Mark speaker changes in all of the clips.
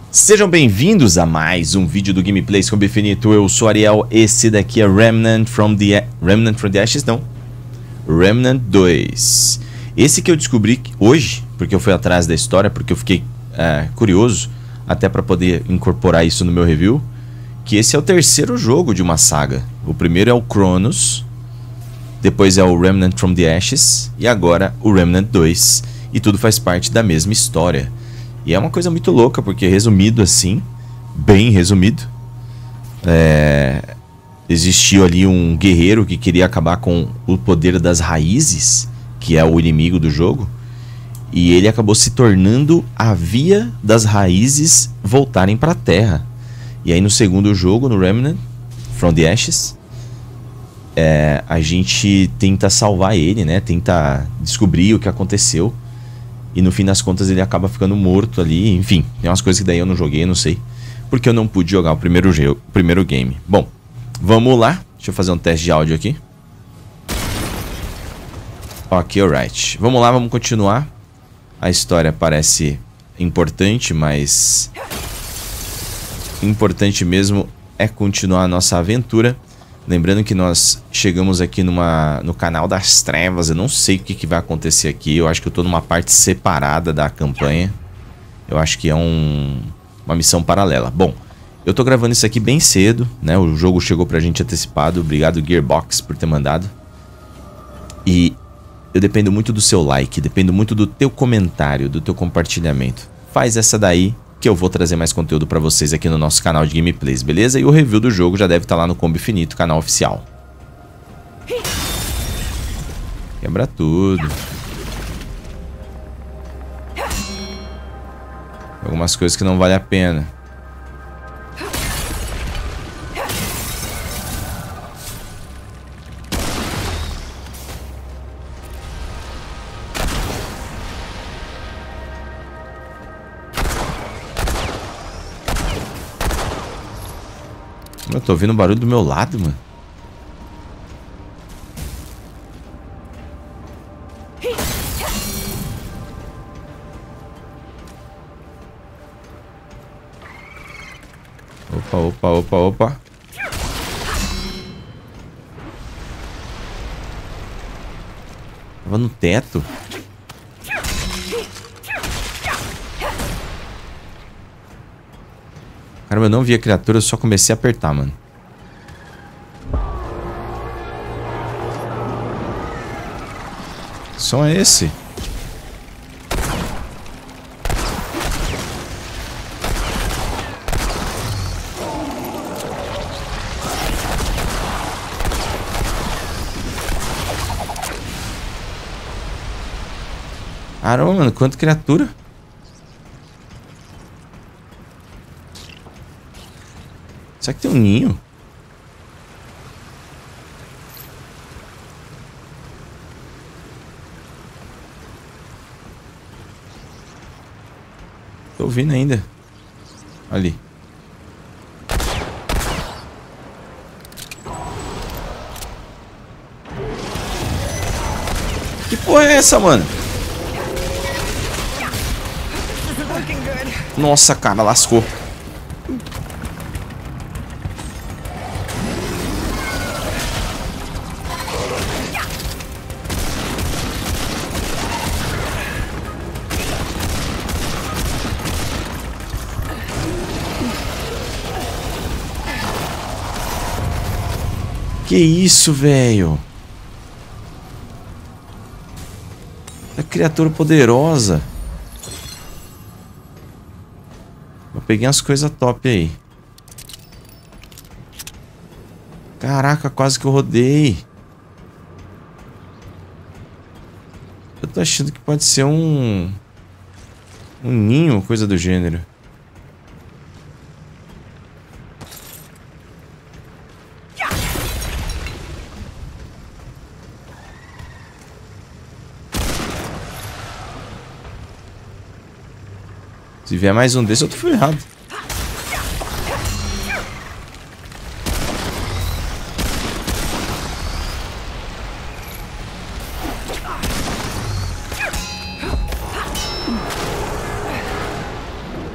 Speaker 1: Sejam bem-vindos a mais um vídeo do Gameplays com Infinito. Eu sou Ariel, esse daqui é Remnant from the Ashes, não, Remnant 2. Esse que eu descobri hoje, porque eu fui atrás da história, porque eu fiquei curioso, até para poder incorporar isso no meu review, que esse é o terceiro jogo de uma saga. O primeiro é o Chronos, depois é o Remnant from the Ashes e agora o Remnant 2. E tudo faz parte da mesma história. E é uma coisa muito louca, porque resumido assim, bem resumido, existiu ali um guerreiro que queria acabar com o poder das raízes, que é o inimigo do jogo, e ele acabou se tornando a via das raízes voltarem para a Terra. E aí no segundo jogo, no Remnant from the Ashes, a gente tenta salvar ele, né? Tenta descobrir o que aconteceu. E no fim das contas ele acaba ficando morto ali. Enfim, tem umas coisas que daí eu não joguei, não sei, porque eu não pude jogar o primeiro game. Bom, vamos lá. Deixa eu fazer um teste de áudio aqui. Ok, alright. Vamos lá, vamos continuar. A história parece importante, mas importante mesmo é continuar a nossa aventura. Lembrando que nós chegamos aqui no canal das trevas. Eu não sei o que vai acontecer aqui. Eu acho que eu tô numa parte separada da campanha. Eu acho que é uma missão paralela. Bom, eu tô gravando isso aqui bem cedo, né? O jogo chegou pra gente antecipado. Obrigado, Gearbox, por ter mandado. E eu dependo muito do seu like, dependo muito do teu comentário, do teu compartilhamento. Faz essa daí que eu vou trazer mais conteúdo pra vocês aqui no nosso canal de gameplays, beleza? E o review do jogo já deve estar lá no Combo Infinito, canal oficial. Quebra tudo. Algumas coisas que não vale a pena. Eu tô ouvindo um barulho do meu lado, mano. Opa. Tava no teto. Caramba, eu não vi a criatura, eu só comecei a apertar, mano. Que som é esse? Caramba, mano, quanta criatura. Será que tem um ninho? Tô ouvindo ainda. Ali. Que porra é essa, mano? Nossa, cara, lascou. Que isso, velho? É criatura poderosa. Eu peguei umas coisas top aí. Caraca, quase que eu rodei. Eu tô achando que pode ser um ninho, coisa do gênero. Se vier mais um desse, eu tô ferrado.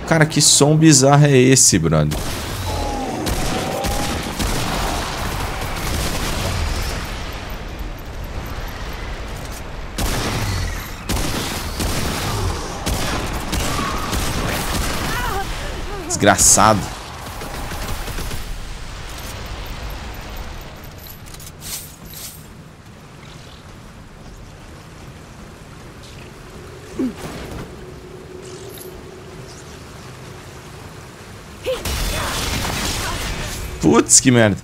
Speaker 1: Cara, que som bizarro é esse, brother? Desgraçado. Putz, que merda.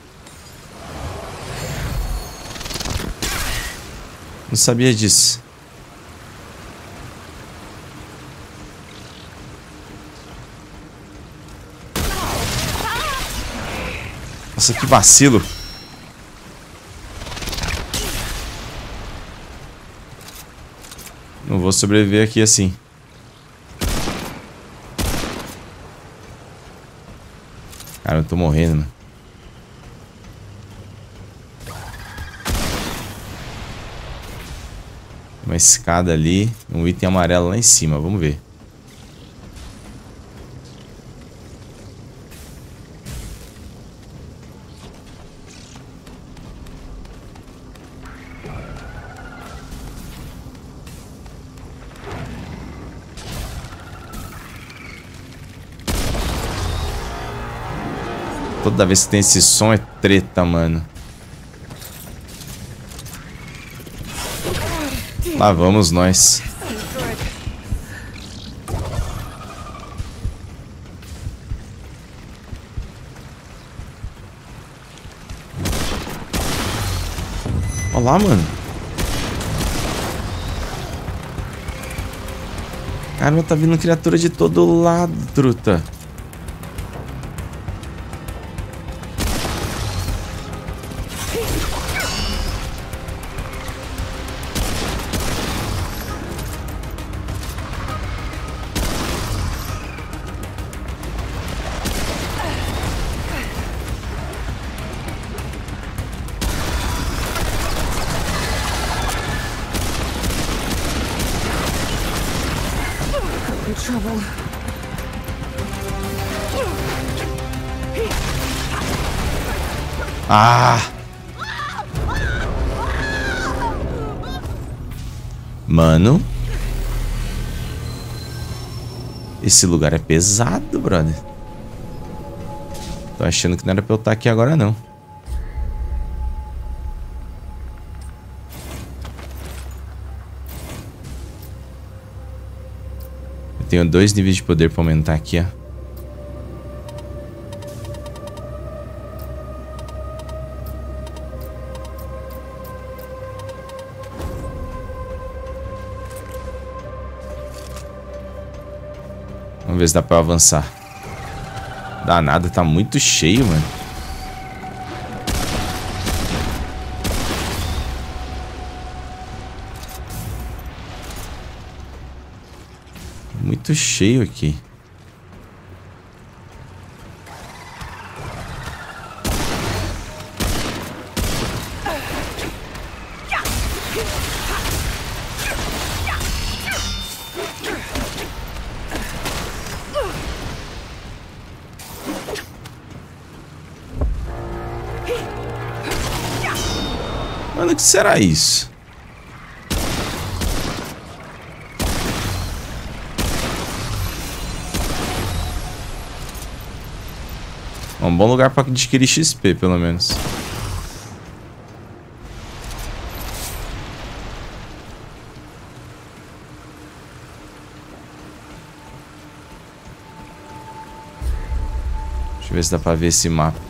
Speaker 1: Não sabia disso. Nossa, que vacilo. Não vou sobreviver aqui assim. Cara, eu tô morrendo, mano. Uma escada ali, um item amarelo lá em cima, vamos ver. Toda vez que tem esse som é treta, mano. Lá vamos nós. Olha lá, mano. Caramba, tá vindo criatura de todo lado, truta. Ah! Mano. Esse lugar é pesado, brother. Tô achando que não era pra eu estar aqui agora, não. Eu tenho 2 níveis de poder pra aumentar aqui, ó. Vamos ver se dá pra eu avançar. Dá nada, tá muito cheio, mano. Muito cheio aqui. Mano, o que será isso? É um bom lugar pra adquirir XP, pelo menos. Deixa eu ver se dá pra ver esse mapa.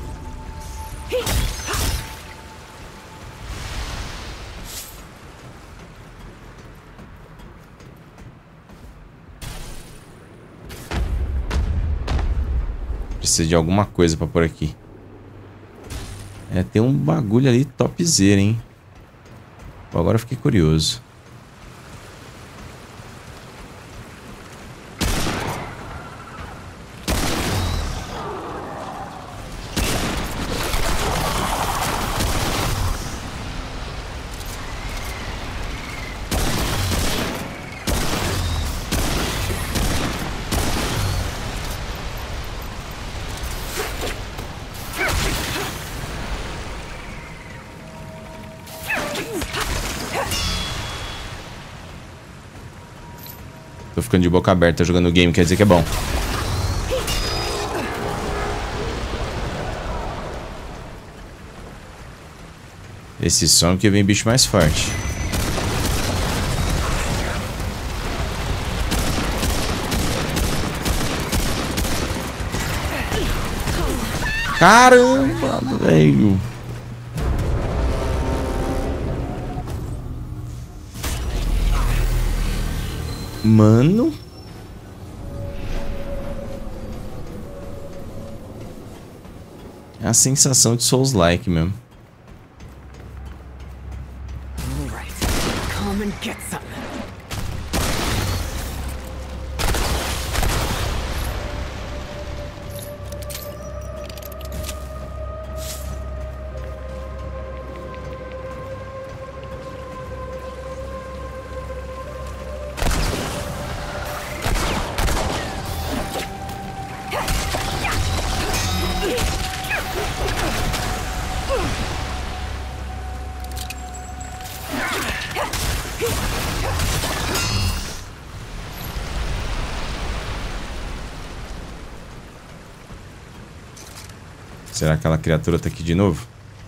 Speaker 1: Precisa de alguma coisa pra pôr aqui. É, tem um bagulho ali topzera, hein? Agora eu fiquei curioso. Tô ficando de boca aberta jogando o game, quer dizer que é bom. Esse som que vem bicho mais forte. Caramba, velho. Mano. É a sensação de Souls-like mesmo.
Speaker 2: Come and get some.
Speaker 1: Será que aquela criatura tá aqui de novo?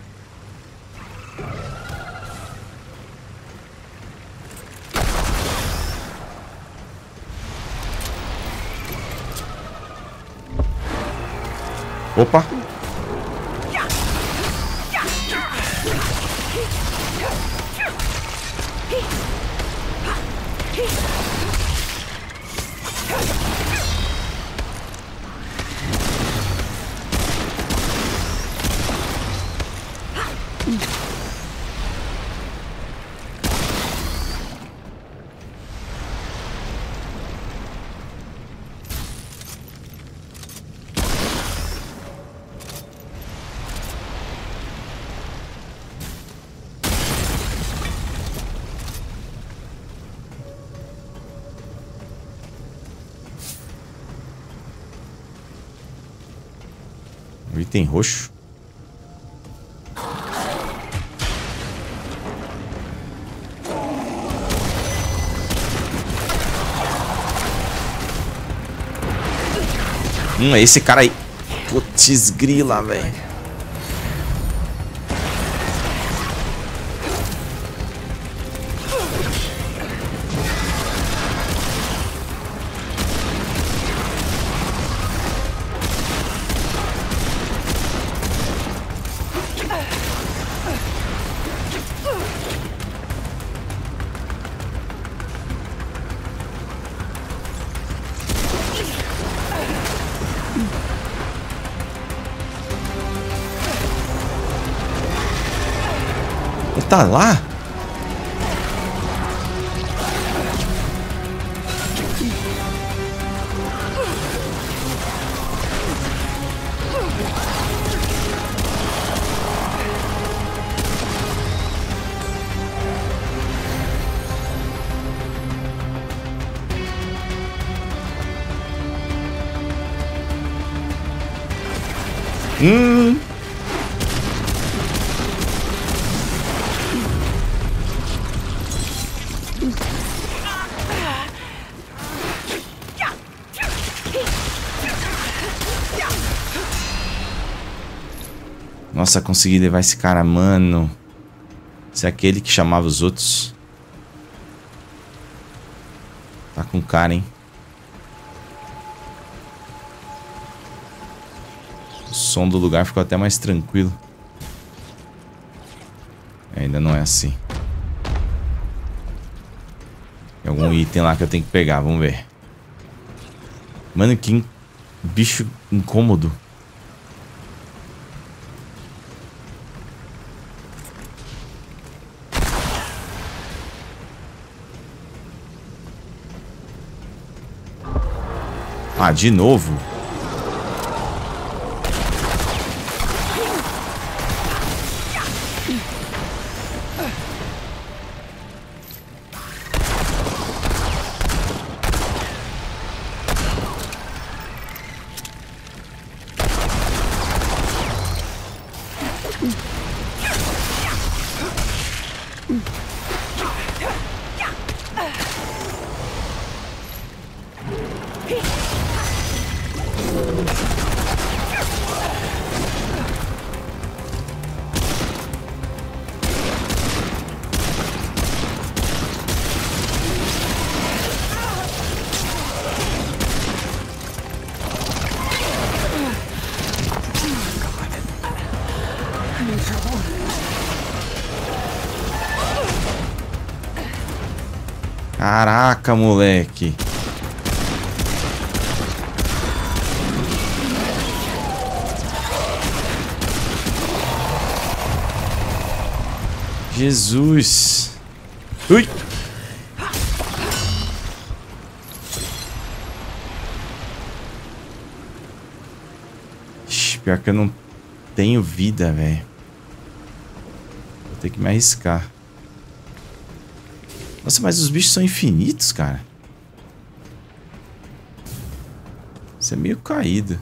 Speaker 1: Opa! O item roxo. Esse cara aí. Putz grila, velho. Tá lá? Nossa, consegui levar esse cara, mano. Esse é aquele que chamava os outros. Tá com cara, hein? O som do lugar ficou até mais tranquilo. Ainda não é assim. Tem algum item lá que eu tenho que pegar, vamos ver. Mano, que bicho incômodo. Ah, de novo? Caraca, moleque. Jesus. Ui. Ixi, pior que eu não tenho vida, velho. Vou ter que me arriscar. Nossa, mas os bichos são infinitos, cara. Isso é meio caído.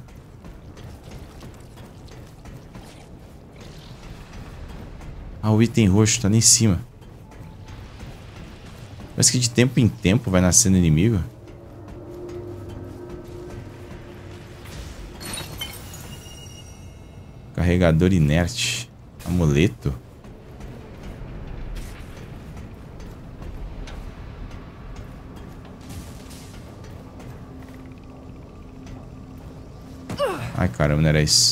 Speaker 1: Ah, o item roxo tá ali em cima. Parece que de tempo em tempo vai nascendo inimigo. Carregador inerte. Amuleto. Ai, caramba, não era isso.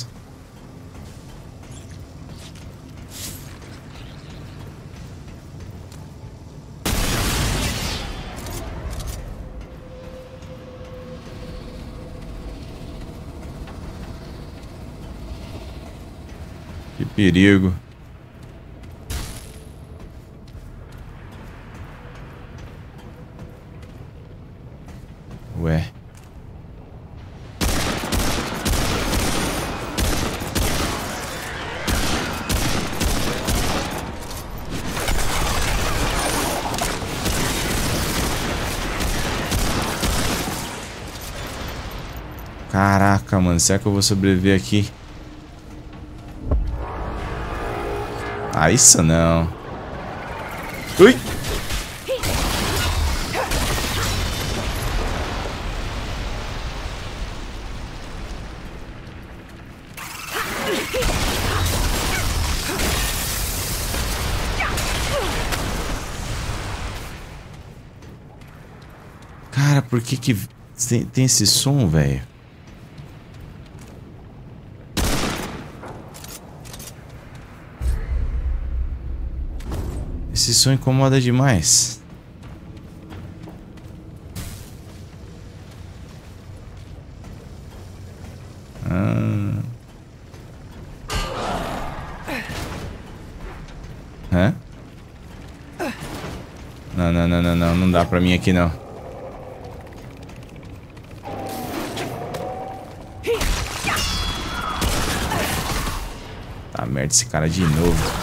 Speaker 1: Que perigo. Ué. Caraca, mano. Será que eu vou sobreviver aqui? Ah, isso não. Ui! Cara, por que que tem esse som, velho? Esse som incomoda demais. Hã? Não dá pra mim aqui não. Tá merda esse cara de novo.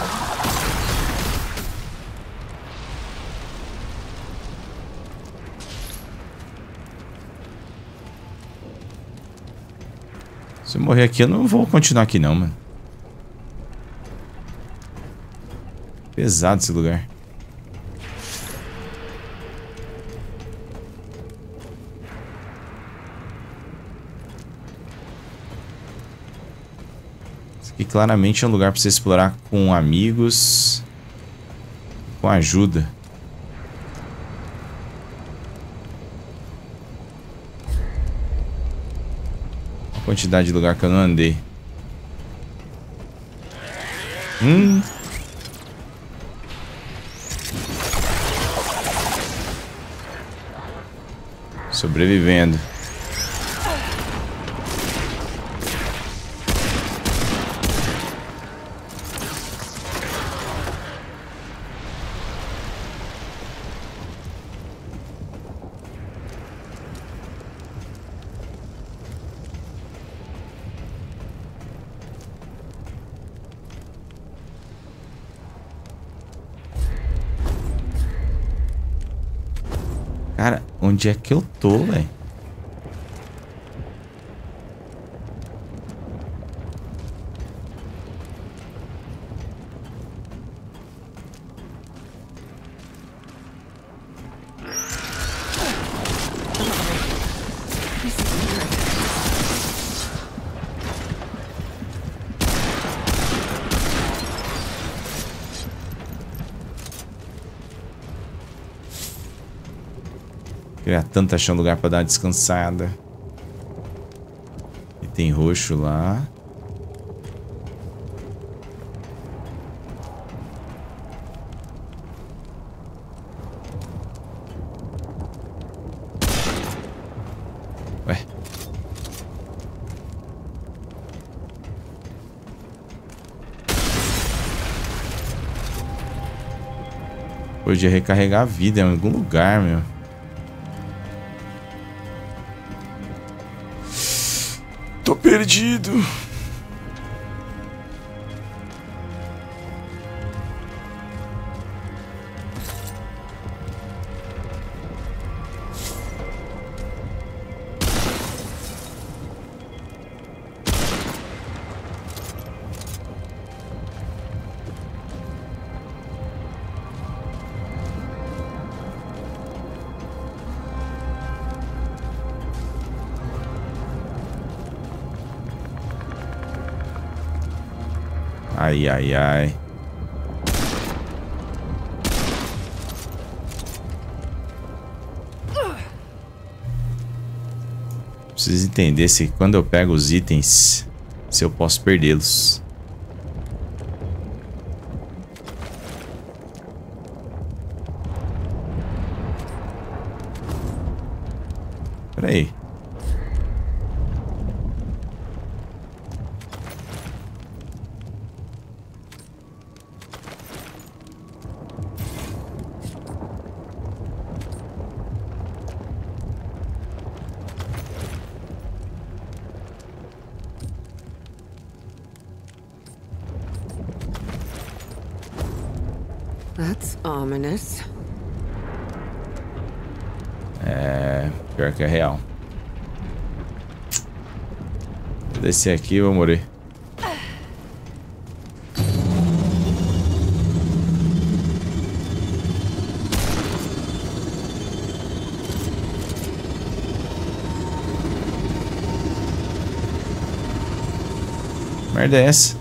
Speaker 1: Se eu morrer aqui, eu não vou continuar aqui não, mano. Pesado esse lugar. Isso aqui claramente é um lugar pra você explorar com amigos. Com ajuda. Quantidade de lugar que eu não andei. Sobrevivendo. Cara, onde é que eu tô, velho? Queria tanto achar um lugar pra dar uma descansada. E tem roxo lá. Ué. Podia recarregar a vida em algum lugar, meu. Tô perdido. Ai, ai, ai. Preciso entender se quando eu pego os itens, se eu posso perdê-los. Pera aí.
Speaker 2: That's ominous.
Speaker 1: É, pior que é real. Vou descer aqui e vou morrer. Merda é essa?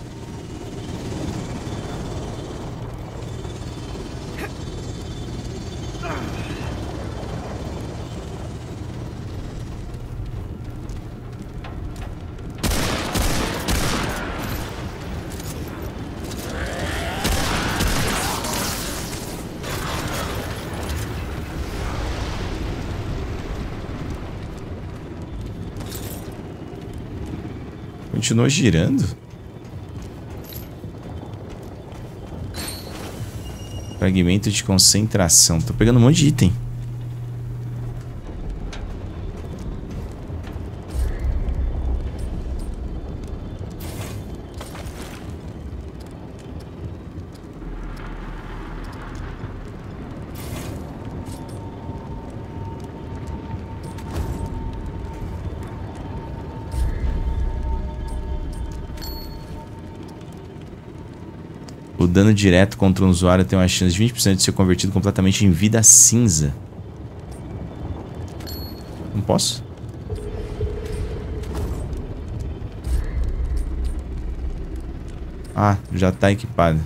Speaker 1: Continuou girando? Fragmento de concentração. Tô pegando um monte de item. O dano direto contra um usuário tem uma chance de 20% de ser convertido completamente em vida cinza. Não posso? Ah, já tá equipado.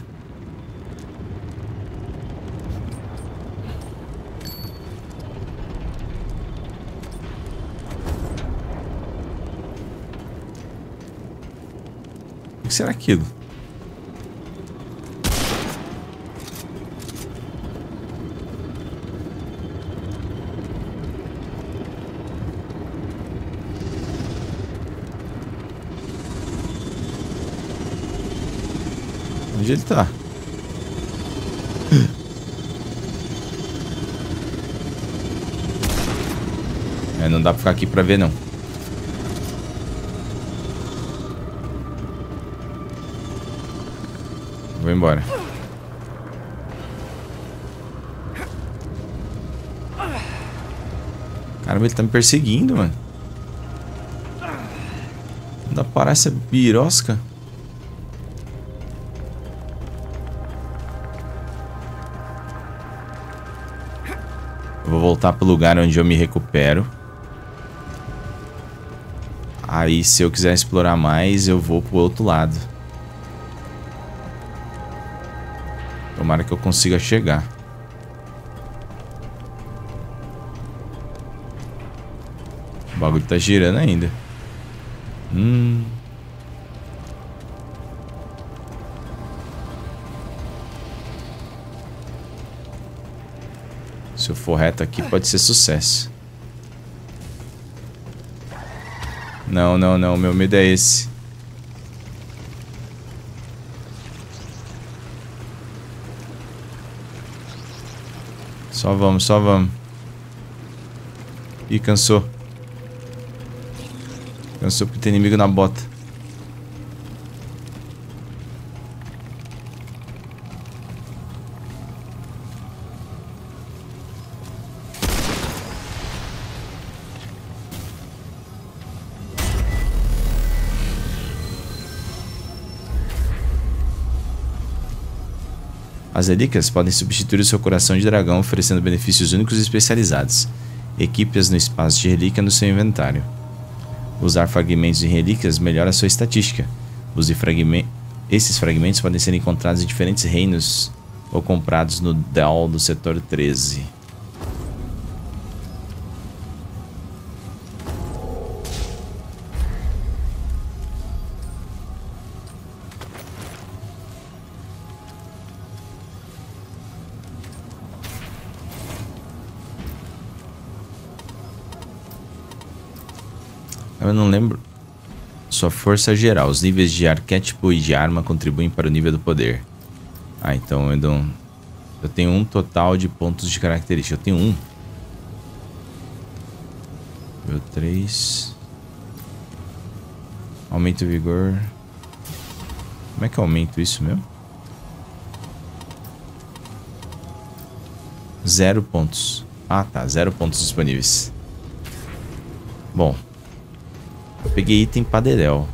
Speaker 1: O que será aquilo? Onde ele tá? É, não dá pra ficar aqui pra ver, não. Vou embora. Caramba, ele tá me perseguindo, mano. Não dá pra parar essa birosca. Eu vou voltar pro lugar onde eu me recupero. Aí, se eu quiser explorar mais, eu vou pro outro lado. Tomara que eu consiga chegar. O bagulho tá girando ainda. Se eu for reto aqui, pode ser sucesso. Não, não, não. Meu medo é esse. Só vamos, só vamos. Ih, cansou. Cansou porque tem inimigo na bota. As relíquias podem substituir o seu coração de dragão, oferecendo benefícios únicos e especializados. Equipe-as no espaço de relíquia no seu inventário. Usar fragmentos de relíquias melhora a sua estatística. Esses fragmentos podem ser encontrados em diferentes reinos ou comprados no Dell do setor 13. Eu não lembro. Sua força geral. Os níveis de arquétipo e de arma contribuem para o nível do poder. Ah, então eu tenho um total de pontos de característica. Eu tenho um. Nível 3. Aumento o vigor. Como é que eu aumento isso mesmo? 0 pontos. Ah, tá. 0 pontos disponíveis. Bom. Eu peguei item padedel.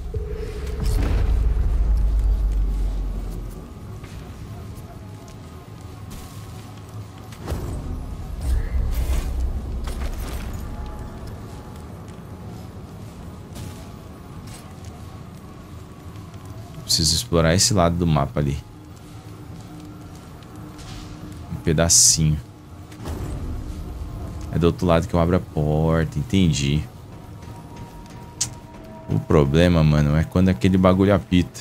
Speaker 1: Preciso explorar esse lado do mapa ali. Um pedacinho. É do outro lado que eu abro a porta. Entendi. O problema, mano, é quando aquele bagulho apita.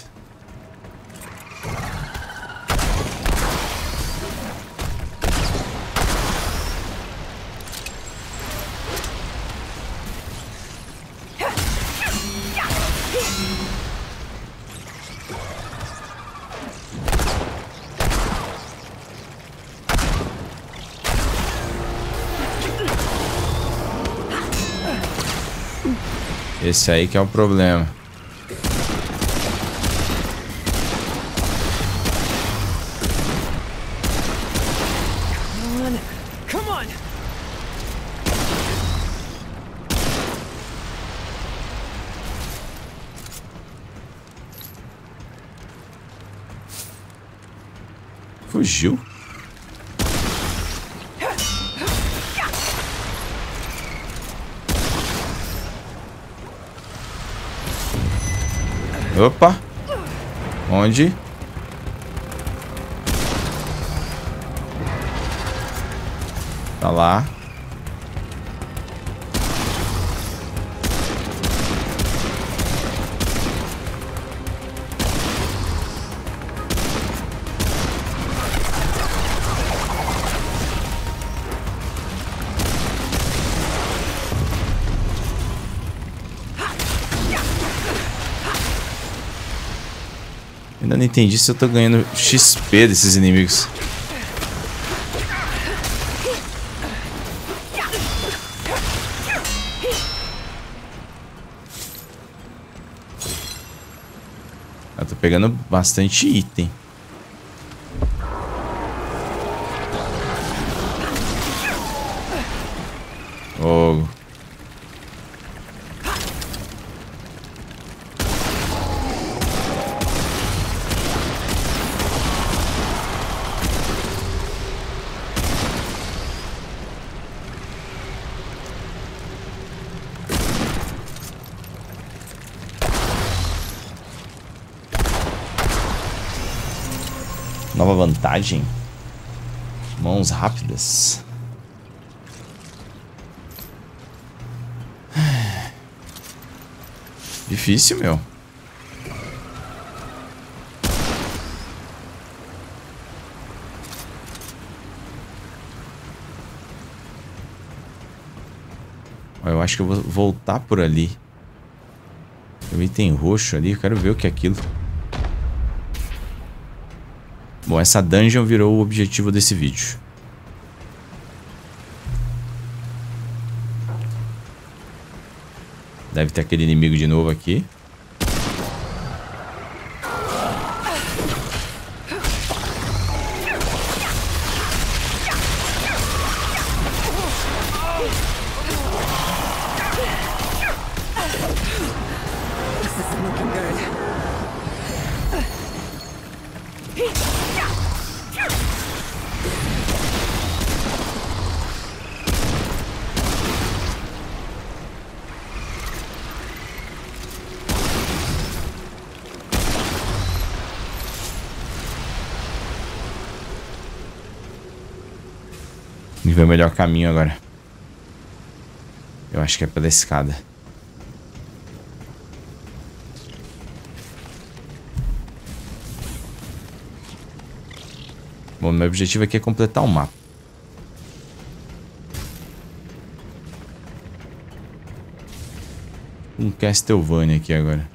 Speaker 1: Esse aí que é o problema.
Speaker 2: Come on.
Speaker 1: Fugiu? Opa! Onde? Tá lá. Ainda não entendi se eu tô ganhando XP desses inimigos. Eu tô pegando bastante item. Oh. Nova vantagem. Mãos rápidas. Difícil, meu. Eu acho que eu vou voltar por ali. Tem um item roxo ali, eu quero ver o que é aquilo. Bom, essa dungeon virou o objetivo desse vídeo. Deve ter aquele inimigo de novo aqui. Vamos ver o melhor caminho agora. Eu acho que é pela escada. Bom, meu objetivo aqui é completar o mapa. Um Castlevania aqui agora.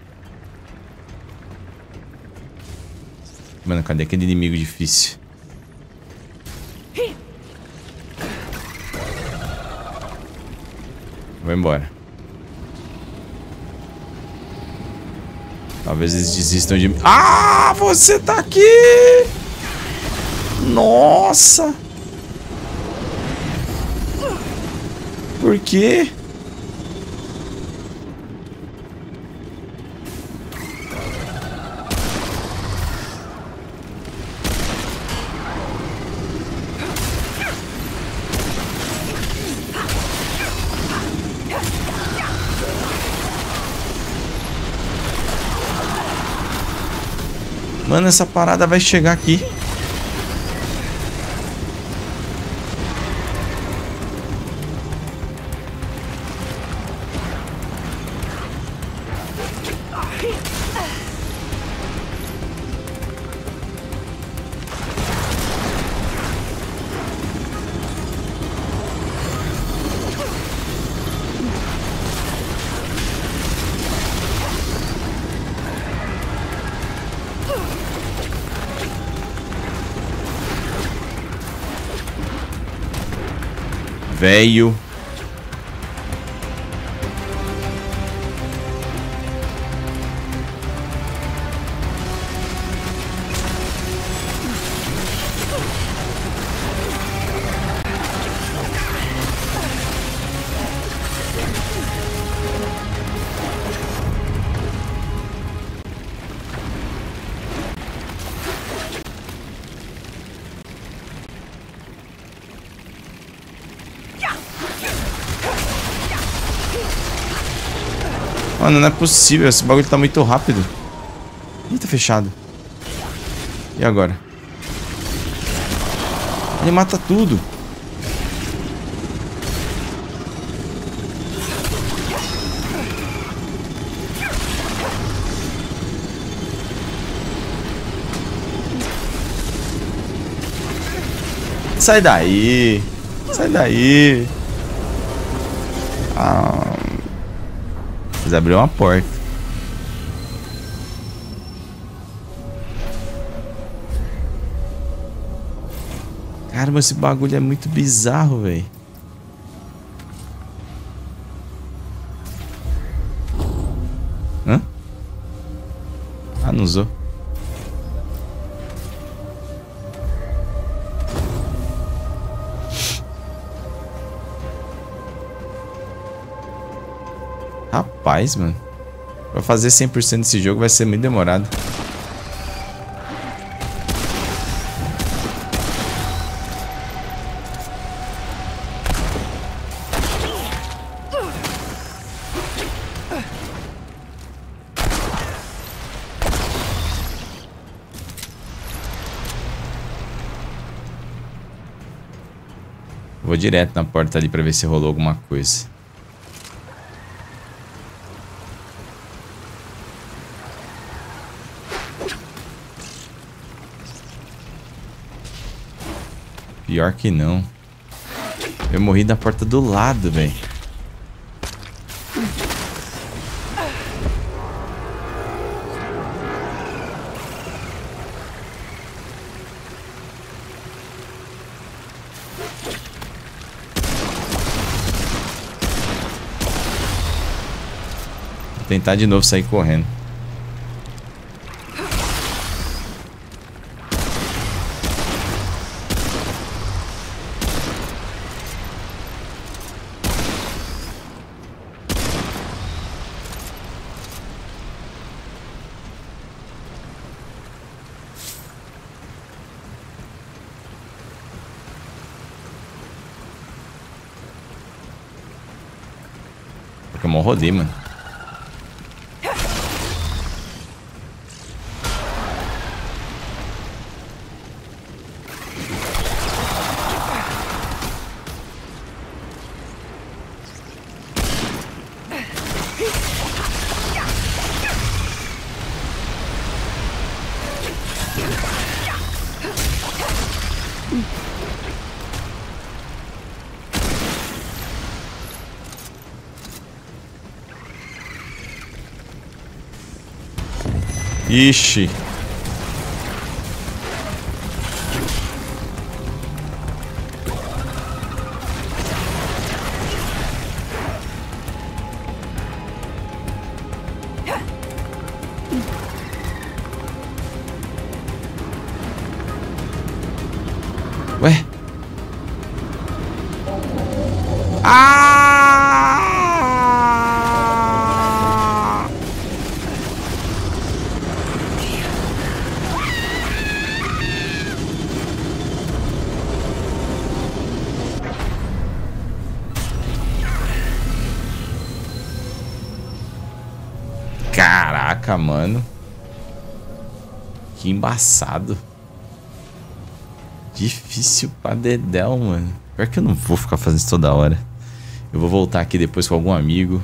Speaker 1: Mano, cadê aquele inimigo difícil? Vou embora. Talvez eles desistam de mim. Ah, você tá aqui! Nossa! Por quê? Mano, essa parada vai chegar aqui. Velho. Mano, não é possível. Esse bagulho tá muito rápido. Ih, tá fechado. E agora? Ele mata tudo. Sai daí. Sai daí. Ah... Eles abriram uma porta. Caramba, esse bagulho é muito bizarro, velho. Hã? Ah, não usou. Rapaz, mano. Pra fazer 100% desse jogo vai ser muito demorado. Vou direto na porta ali pra ver se rolou alguma coisa. Pior que não. Eu morri na porta do lado, velho. Vou tentar de novo sair correndo. Pokémon rodei, mano. Ixi. Ué? Caraca, mano. Que embaçado. Difícil pra dedéu, mano. Pior que eu não vou ficar fazendo isso toda hora. Eu vou voltar aqui depois com algum amigo.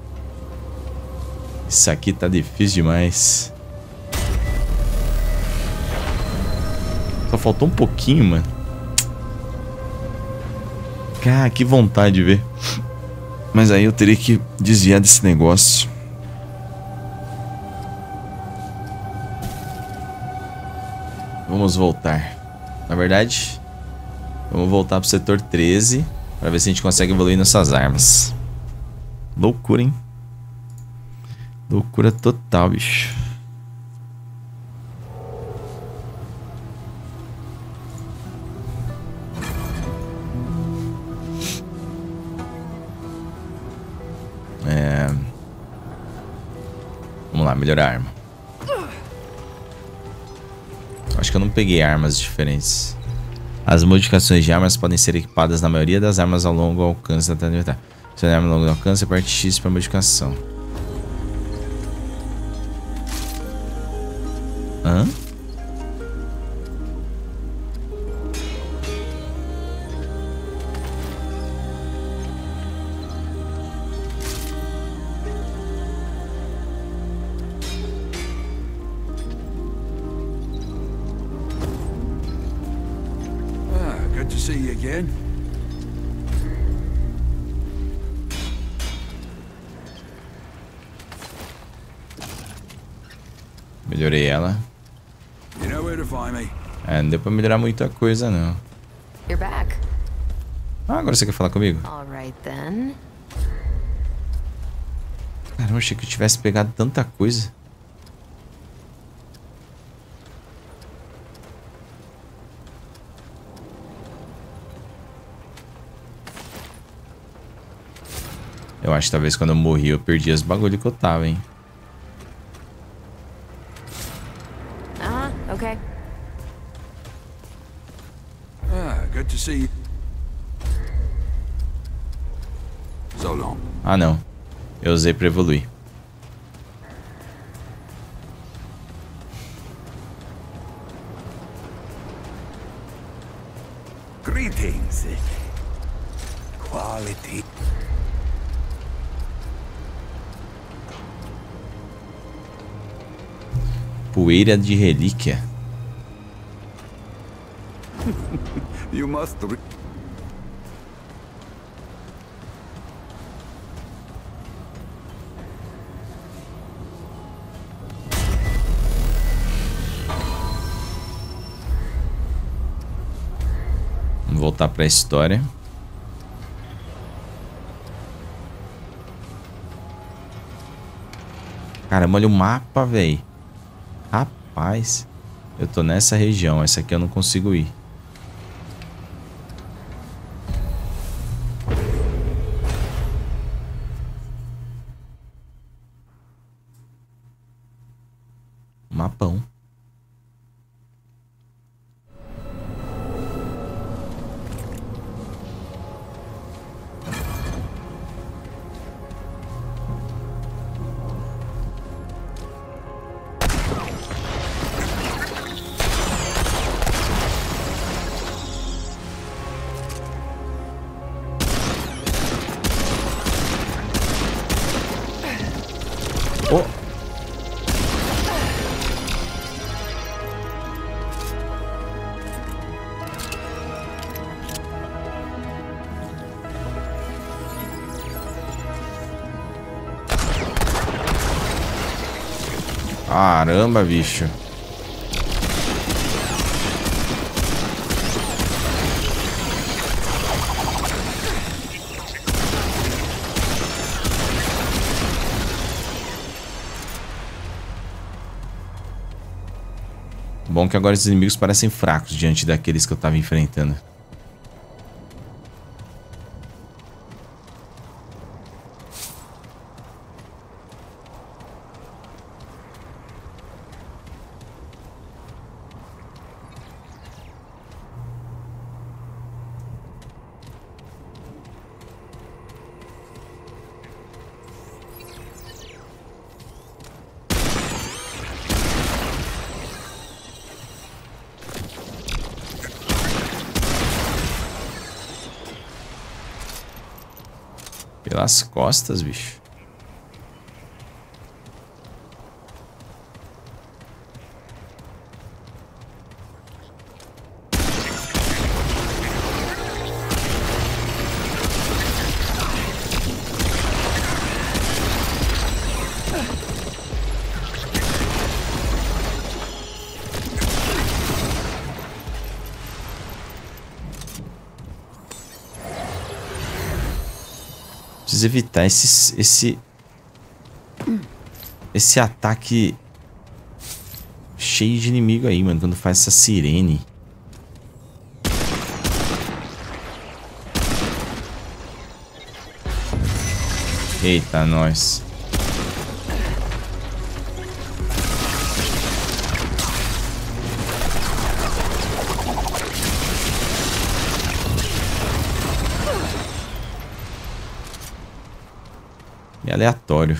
Speaker 1: Isso aqui tá difícil demais. Só faltou um pouquinho, mano. Cara, que vontade de ver. Mas aí eu teria que desviar desse negócio. Vamos voltar. Na verdade, vamos voltar pro setor 13 pra ver se a gente consegue evoluir nossas armas. Loucura, hein? Loucura total, bicho. Vamos lá, melhorar a arma. Acho que eu não peguei armas diferentes. As modificações de armas podem ser equipadas na maioria das armas ao longo alcance da tela. Se a arma ao longo alcance, aperte X para modificação. Hã?
Speaker 2: Good to see you again.
Speaker 1: Melhorei ela.
Speaker 2: You know where to find me.
Speaker 1: Não deu pra melhorar muita coisa, não.
Speaker 3: You're back.
Speaker 1: Ah, agora você quer falar comigo?
Speaker 3: All right then.
Speaker 1: Caramba, achei que eu tivesse pegado tanta coisa. Eu acho que talvez quando eu morri eu perdi os bagulho que eu tava, hein.
Speaker 3: Okay.
Speaker 2: Good to see you. So long.
Speaker 1: Ah, não. Eu usei pra evoluir.
Speaker 2: Greetings. Quality.
Speaker 1: Poeira de relíquia.
Speaker 2: You must.
Speaker 1: Vamos voltar pra história. Caramba, olha o mapa, velho. Rapaz. Eu tô nessa região. Essa aqui eu não consigo ir. Mapão. Oh. Caramba, bicho. Bom que agora os inimigos parecem fracos diante daqueles que eu tava enfrentando. Pelas costas, bicho. Preciso evitar esse ataque cheio de inimigo aí, mano, quando faz essa sirene. Eita, nós. É aleatório.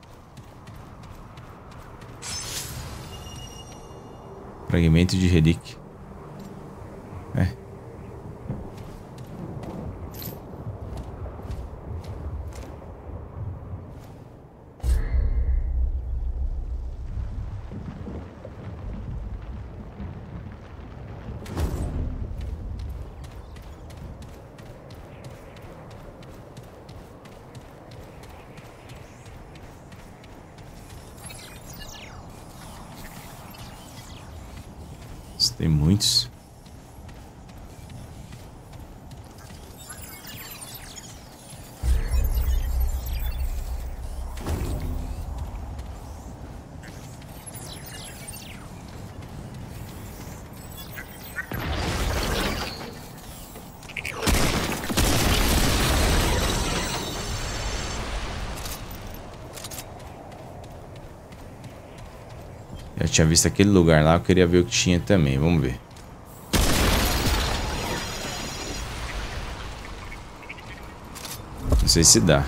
Speaker 1: Fragmento de relíquia. É. Tem muitos. Eu tinha visto aquele lugar lá, eu queria ver o que tinha também. Vamos ver. Não sei se dá.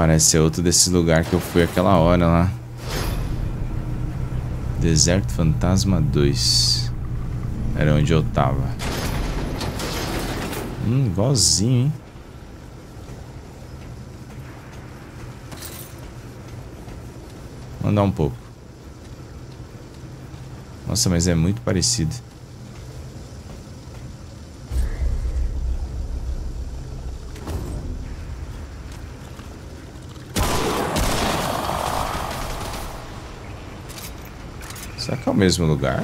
Speaker 1: Parece ser outro desses lugares que eu fui aquela hora lá. Deserto Fantasma 2. Era onde eu tava. Igualzinho, hein? Vou andar um pouco. Nossa, mas é muito parecido. Será que é o mesmo lugar?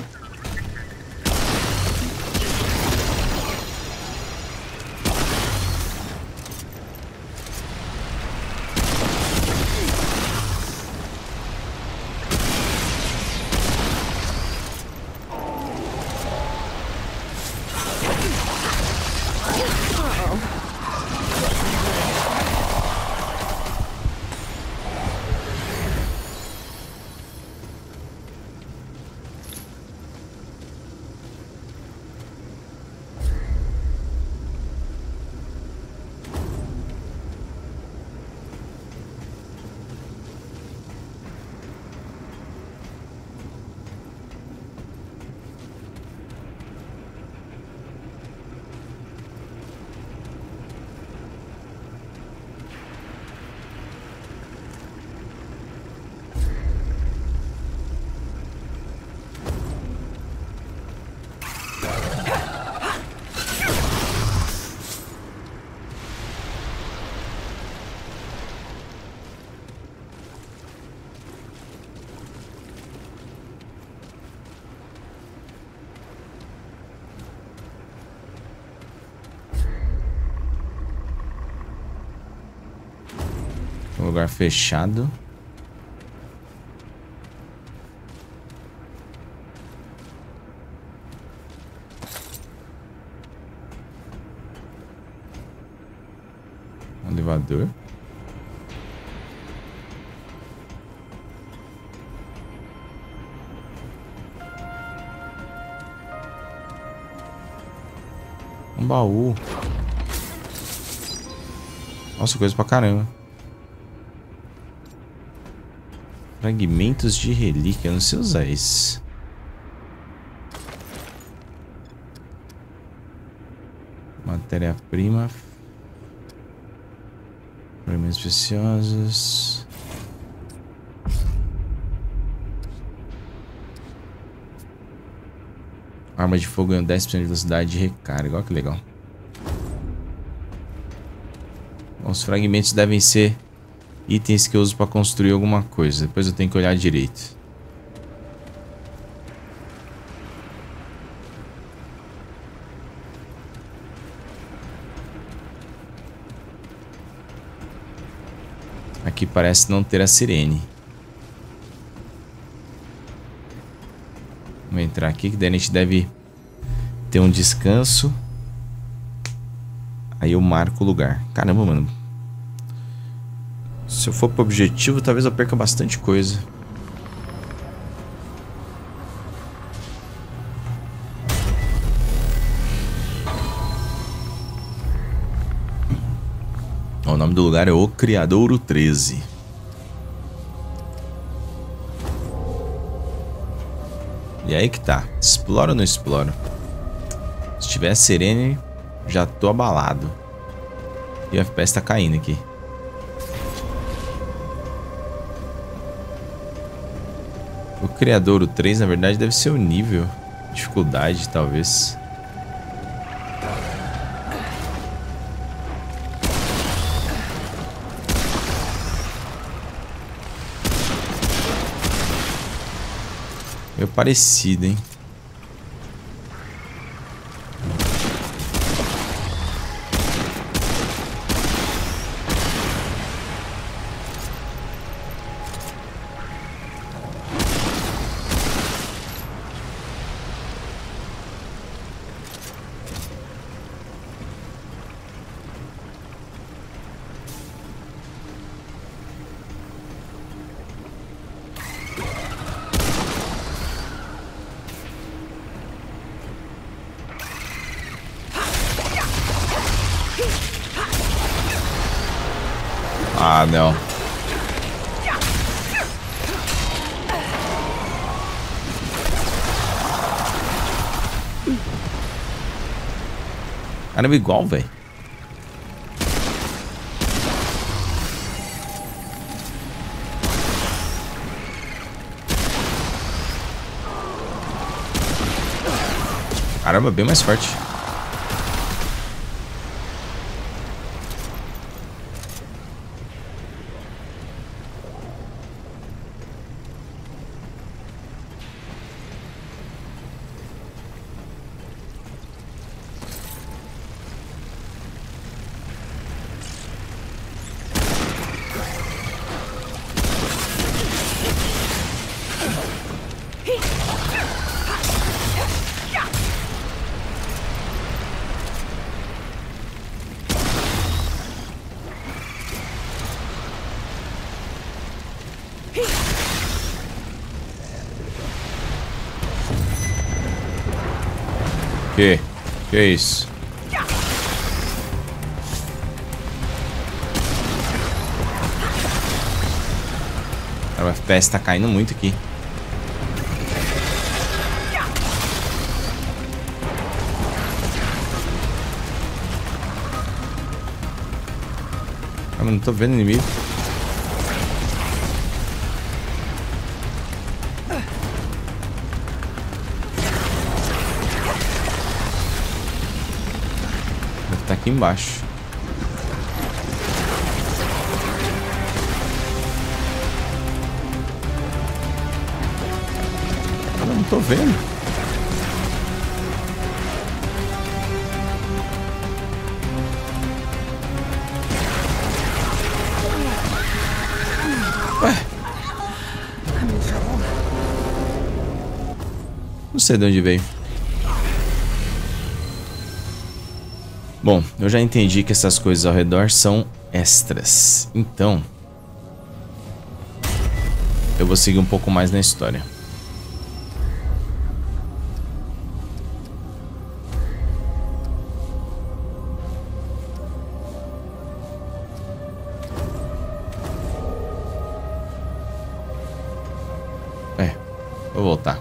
Speaker 1: Um lugar fechado. Um elevador. Um baú. Nossa, coisa pra caramba. Fragmentos de relíquia, eu não sei usar isso. Matéria-prima. Fragmentos preciosos. Arma de fogo ganha 10% de velocidade de recarga, olha que legal. Os fragmentos devem ser itens que eu uso para construir alguma coisa. Depois eu tenho que olhar direito. Aqui parece não ter a sirene. Vamos entrar aqui, que daí a gente deve ter um descanso. Aí eu marco o lugar. Caramba, mano. Se eu for pro objetivo, talvez eu perca bastante coisa. O nome do lugar é O Criadouro 13. E aí que tá. Explora ou não explora? Se tiver Serene, já tô abalado. E o FPS tá caindo aqui. O Criadouro 3, na verdade, deve ser o nível. Dificuldade, talvez. Meio parecido, hein? Ah, não. Caramba, igual, velho. Caramba, bem mais forte. Que é isso? O FPS tá caindo muito aqui. Ah, mas não tô vendo inimigo. Tá aqui embaixo. Eu não tô vendo. Ué. Não sei de onde veio. Bom, eu já entendi que essas coisas ao redor são extras. Então, eu vou seguir um pouco mais na história. Vou voltar.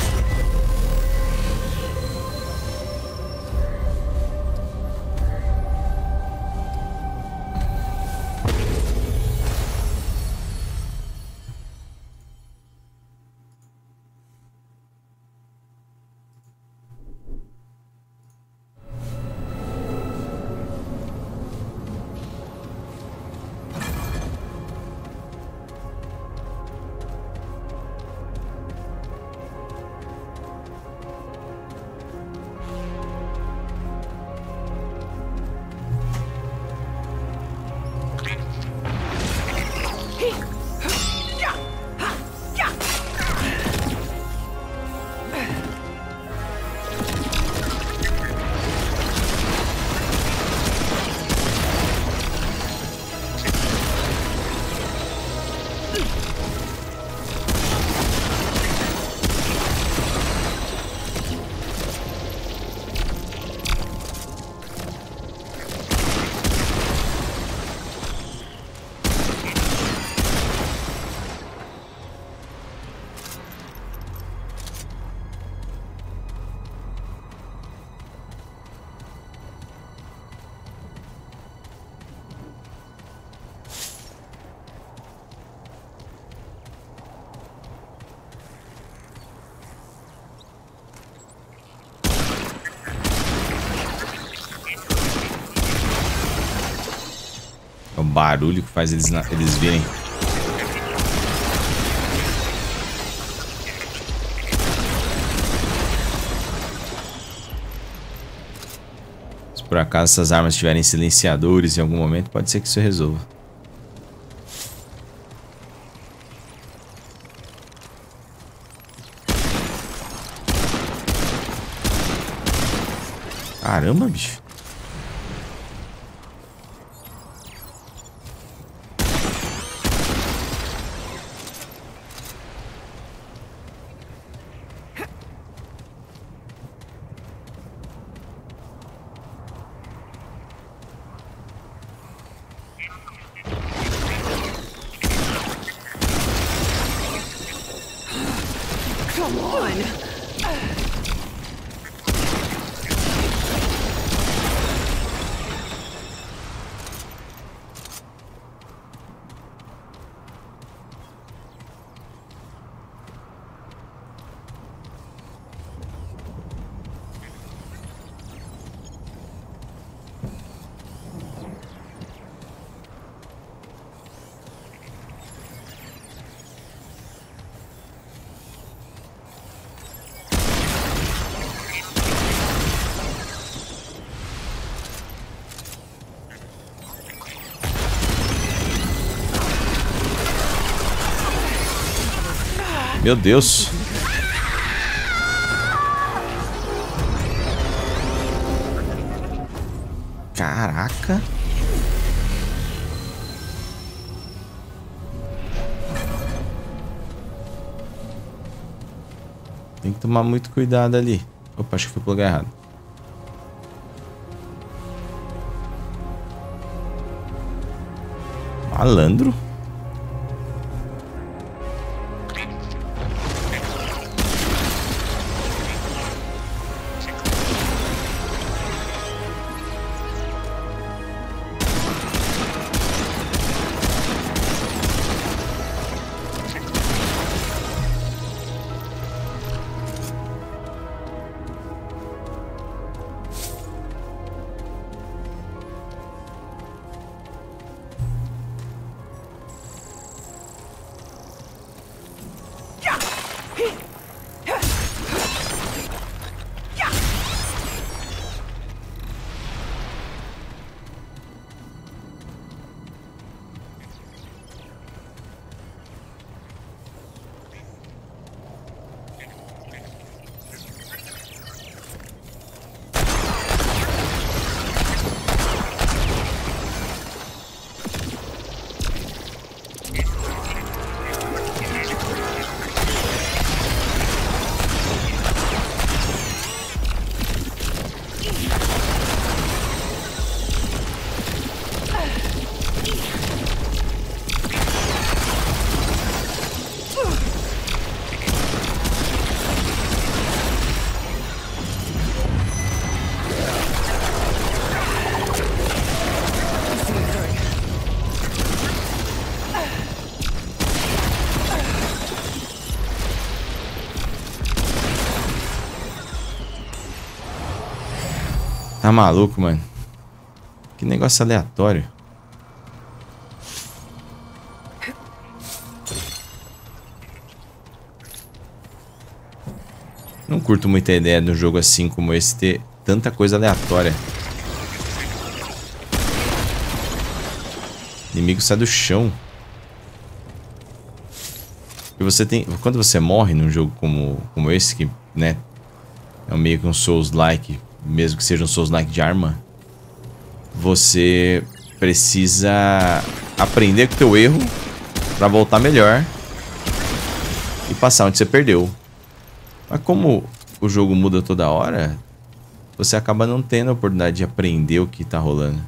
Speaker 1: O barulho que faz eles virem. Se por acaso essas armas tiverem silenciadores em algum momento, pode ser que isso resolva. Caramba, bicho.
Speaker 3: Come on.
Speaker 1: Meu Deus. Caraca. Tem que tomar muito cuidado ali. Opa, acho que foi pro lugar errado. Malandro? Tá maluco, mano? Que negócio aleatório. Não curto muita ideia de um jogo assim como esse ter tanta coisa aleatória. O inimigo sai do chão. E você tem... Quando você morre num jogo como esse, que, né, é meio que um Souls-like, mesmo que seja um Souls-like de arma, você precisa aprender com o teu erro pra voltar melhor e passar onde você perdeu. Mas como o jogo muda toda hora, você acaba não tendo a oportunidade de aprender o que tá rolando.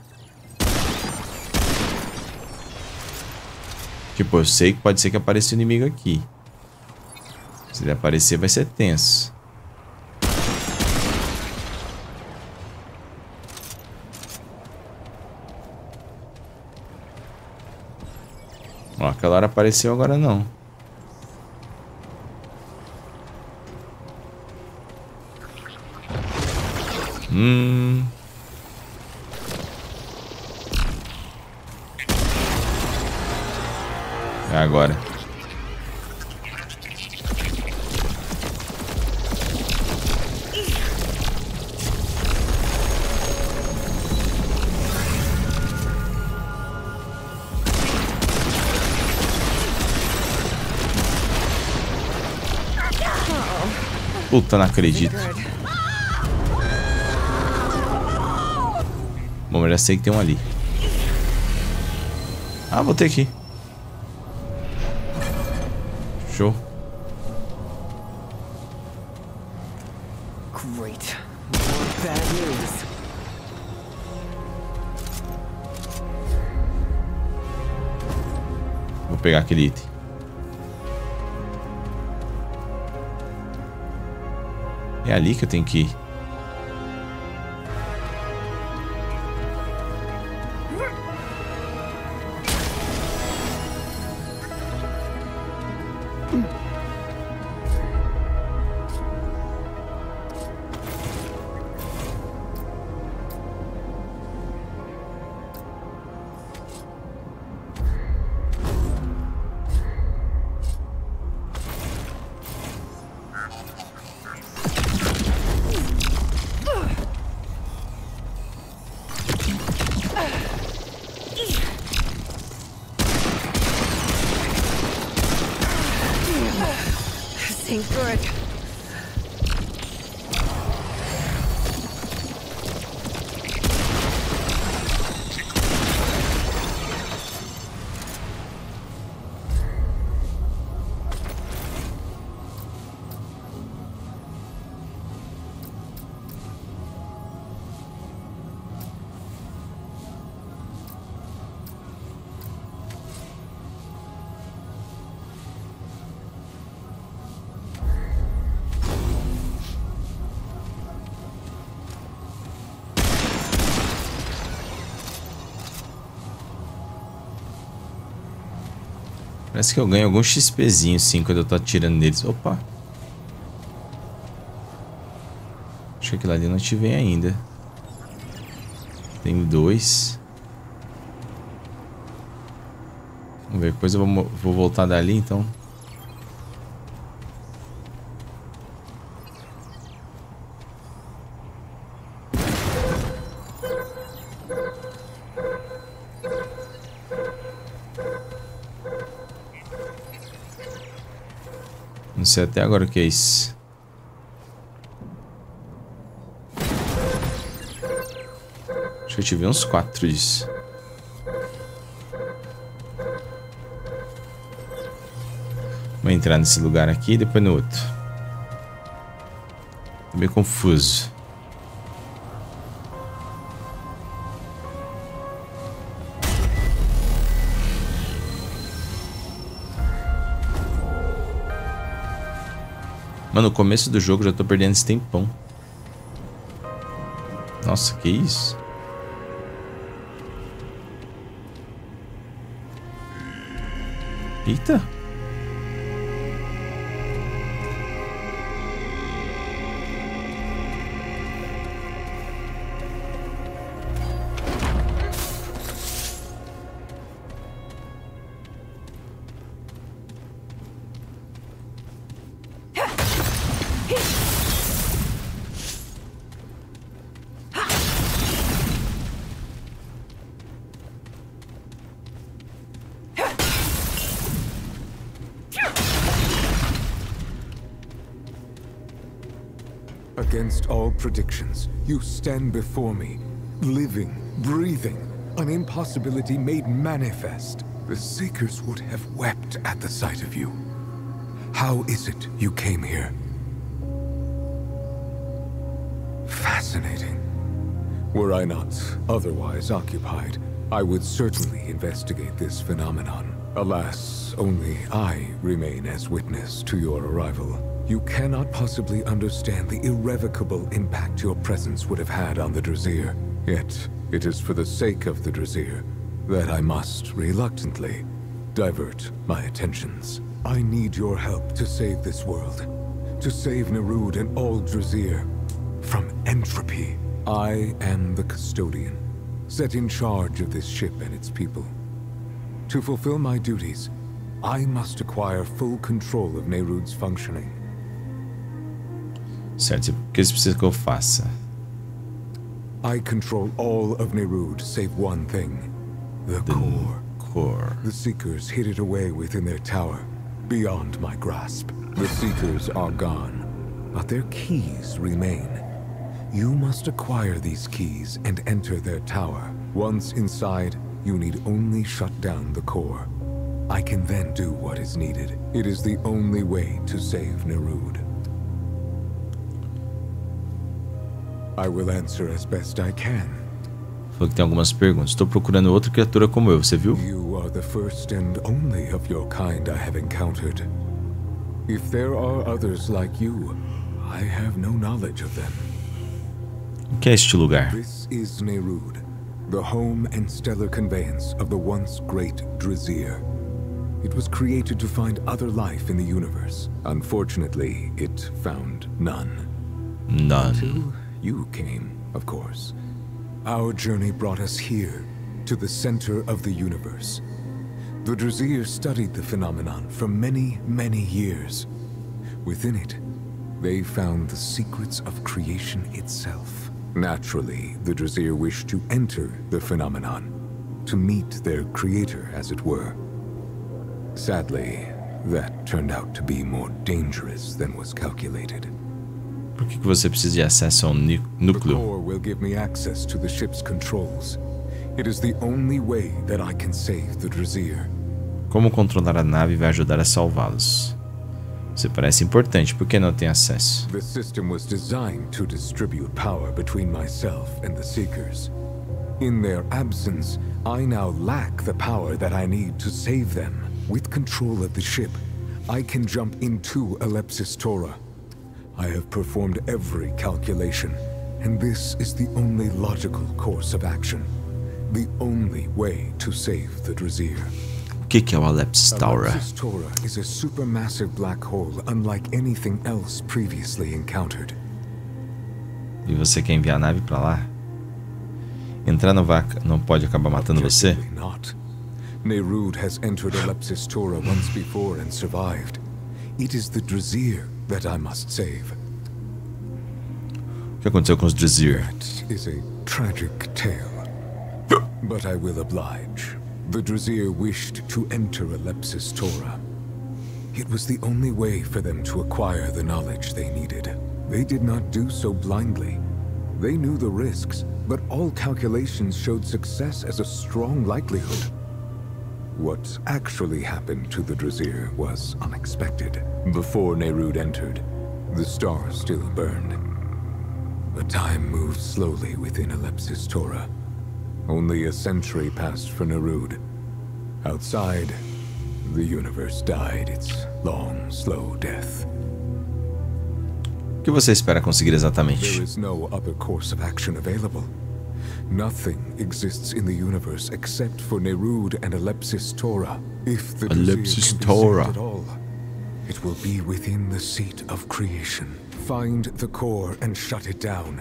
Speaker 1: Tipo, eu sei que pode ser que apareça um inimigo aqui. Se ele aparecer, vai ser tenso. Ó, aquela hora apareceu, agora não. É agora. Puta, não acredito. Bom, eu já sei que tem um ali. Ah, vou ter aqui. Show.
Speaker 4: Great. More bad news.
Speaker 1: Vou pegar aquele item. É ali que eu tenho que ir.
Speaker 4: ain't good.
Speaker 1: Parece que eu ganho algum XPzinho sim quando eu tô atirando neles. Opa! Acho que aquilo ali não ativei ainda. Tenho 2. Vamos ver, depois eu vou voltar dali então. Não sei até agora o que é isso. Acho que eu tive uns 4 disso. Vou entrar nesse lugar aqui e depois no outro. Tô meio confuso. Mano, no começo do jogo já tô perdendo esse tempão. Nossa, que isso? Eita!
Speaker 2: Against all predictions, you stand before me, living, breathing, an impossibility made manifest. The Seekers would have wept at the sight of you. How is it you came here? Fascinating. Were I not otherwise occupied, I would certainly investigate this phenomenon. Alas, only I remain as witness to your arrival. You cannot possibly understand the irrevocable impact your presence would have had on the Drzyr. Yet, it is for the sake of the Drzyr that I must, reluctantly, divert my attentions. I need your help to save this world. To save Nerud and all Drzyr from entropy. I am the custodian, set in charge of this ship and its people. To fulfill my duties, I must acquire full control of Nerud's functioning.
Speaker 1: Certo, o que eles precisam que eu faça?
Speaker 2: I control all of Nerud save one thing. The core. The Seekers hid it away within their tower, beyond my grasp. The Seekers are gone, but their keys remain. You must acquire these keys and enter their tower. Once inside, you need only shut down the core. I can then do what is needed. It is the only way to save Nerud. I will answer as best I can.
Speaker 1: Falou que tem algumas perguntas. Estou procurando outra criatura como eu, você viu?
Speaker 2: You are the first and only of your kind I have encountered. If there are others like you, I have no knowledge of them.
Speaker 1: O que é este lugar?
Speaker 2: This is Nerud, the home and stellar conveyance of the once great Drzyr. It was created to find other life in the universe. Unfortunately, it found none.
Speaker 1: None.
Speaker 2: You came, of course. Our journey brought us here, to the center of the universe. The Drzyr studied the phenomenon for many, many years. Within it, they found the secrets of creation itself. Naturally, the Drzyr wished to enter the phenomenon, to meet their creator, as it were. Sadly, That turned out to be more dangerous than was calculated.
Speaker 1: Por que você precisa de acesso ao
Speaker 2: The
Speaker 1: núcleo?
Speaker 2: core will give me access to the ship's controls. It is the only way that I can save the Drazir.
Speaker 1: Como controlar a nave vai ajudar a salvá-los? Você parece importante, por que não tem acesso?
Speaker 2: The system was designed to distribute power between myself and the Seekers. In their absence, I now lack the power that I need to save them. With control of the ship, I can jump into Alepsis Tora. I have performed every calculation, and this is the only logical course of action. The only way to save the Drazir.
Speaker 1: O que é o Alepsis Tora?
Speaker 2: Alepsis Tora is a supermassive black hole unlike anything else previously encountered.
Speaker 1: E você quer enviar a nave pra lá? Entrar não pode acabar matando você?
Speaker 2: Objectively not. Neyrud has entered Alepsis Tora once before and survived. It is the Drazir that I must save.
Speaker 1: O que aconteceu com os Drazir?
Speaker 2: That is a tragic tale. But I will oblige. The Drazir wished to enter Alepsis Tora. It was the only way for them to acquire the knowledge they needed. They did not do so blindly. They knew the risks, but all calculations showed success as a strong likelihood. What actually happened to the Drazir was unexpected. Before Neyrud entered, the stars still burned. But time moved slowly within Alepsis Tora. Only a century passed for Neyrud. Outside, the universe died its long, slow death.
Speaker 1: O que você espera conseguir
Speaker 2: There
Speaker 1: exatamente?
Speaker 2: is no other course of action available. Nothing exists in the universe except for Neyrud and Alepsis Tora. If the
Speaker 1: Alepsis
Speaker 2: Drazir can be
Speaker 1: Tora.
Speaker 2: saved at all, it will be within the seat of creation. Find the core and shut it down.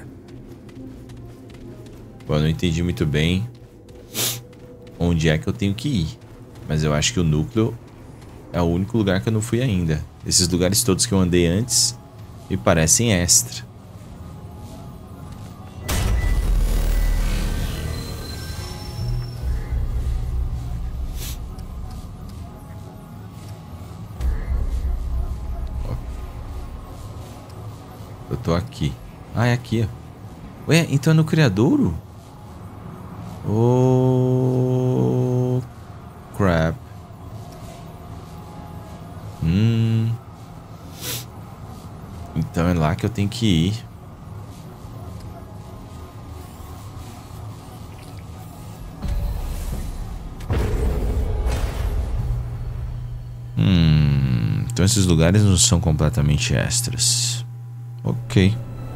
Speaker 1: Bom, eu não entendi muito bem onde é que eu tenho que ir. Mas eu acho que o núcleo é o único lugar que eu não fui ainda. Esses lugares todos que eu andei antes me parecem extra. Eu tô aqui. Ah, é aqui, ó. Ué, então é no criadouro? Oh, crap. Então é lá que eu tenho que ir. Então esses lugares não são completamente extras. Ok.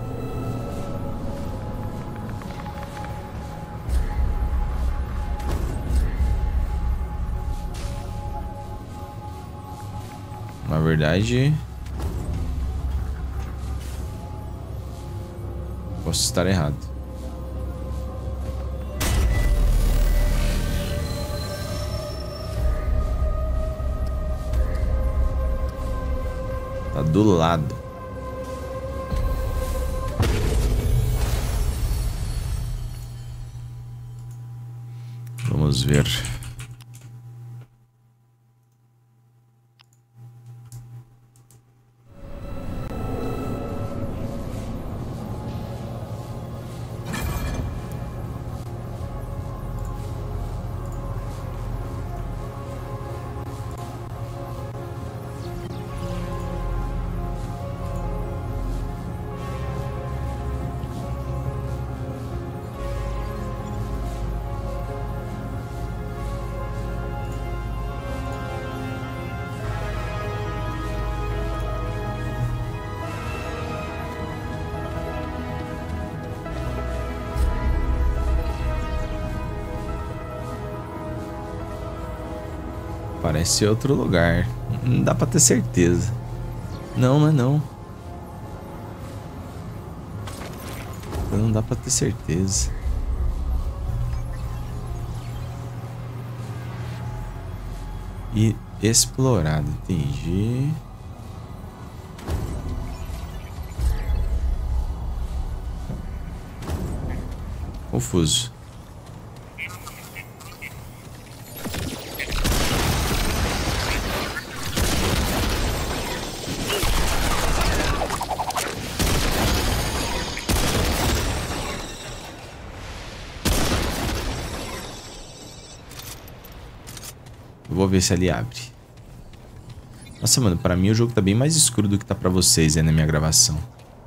Speaker 1: Na verdade, posso estar errado. Tá do lado. Vamos ver. Parece outro lugar. Não dá pra ter certeza. Não, não é não. Não dá pra ter certeza. E explorado, entendi. Confuso. ver se ali abre. Nossa, mano, pra mim o jogo tá bem mais escuro do que tá pra vocês aí na minha gravação.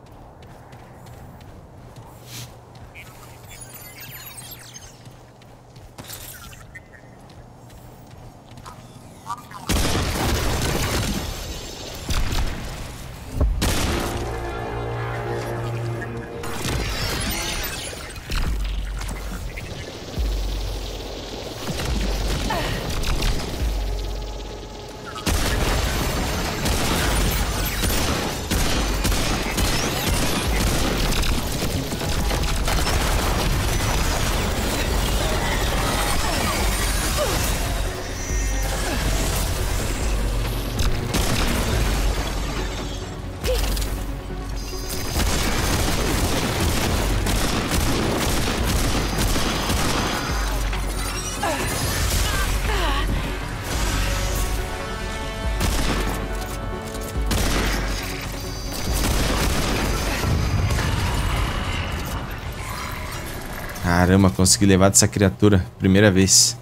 Speaker 1: Caramba, consegui levar dessa criatura. Primeira vez.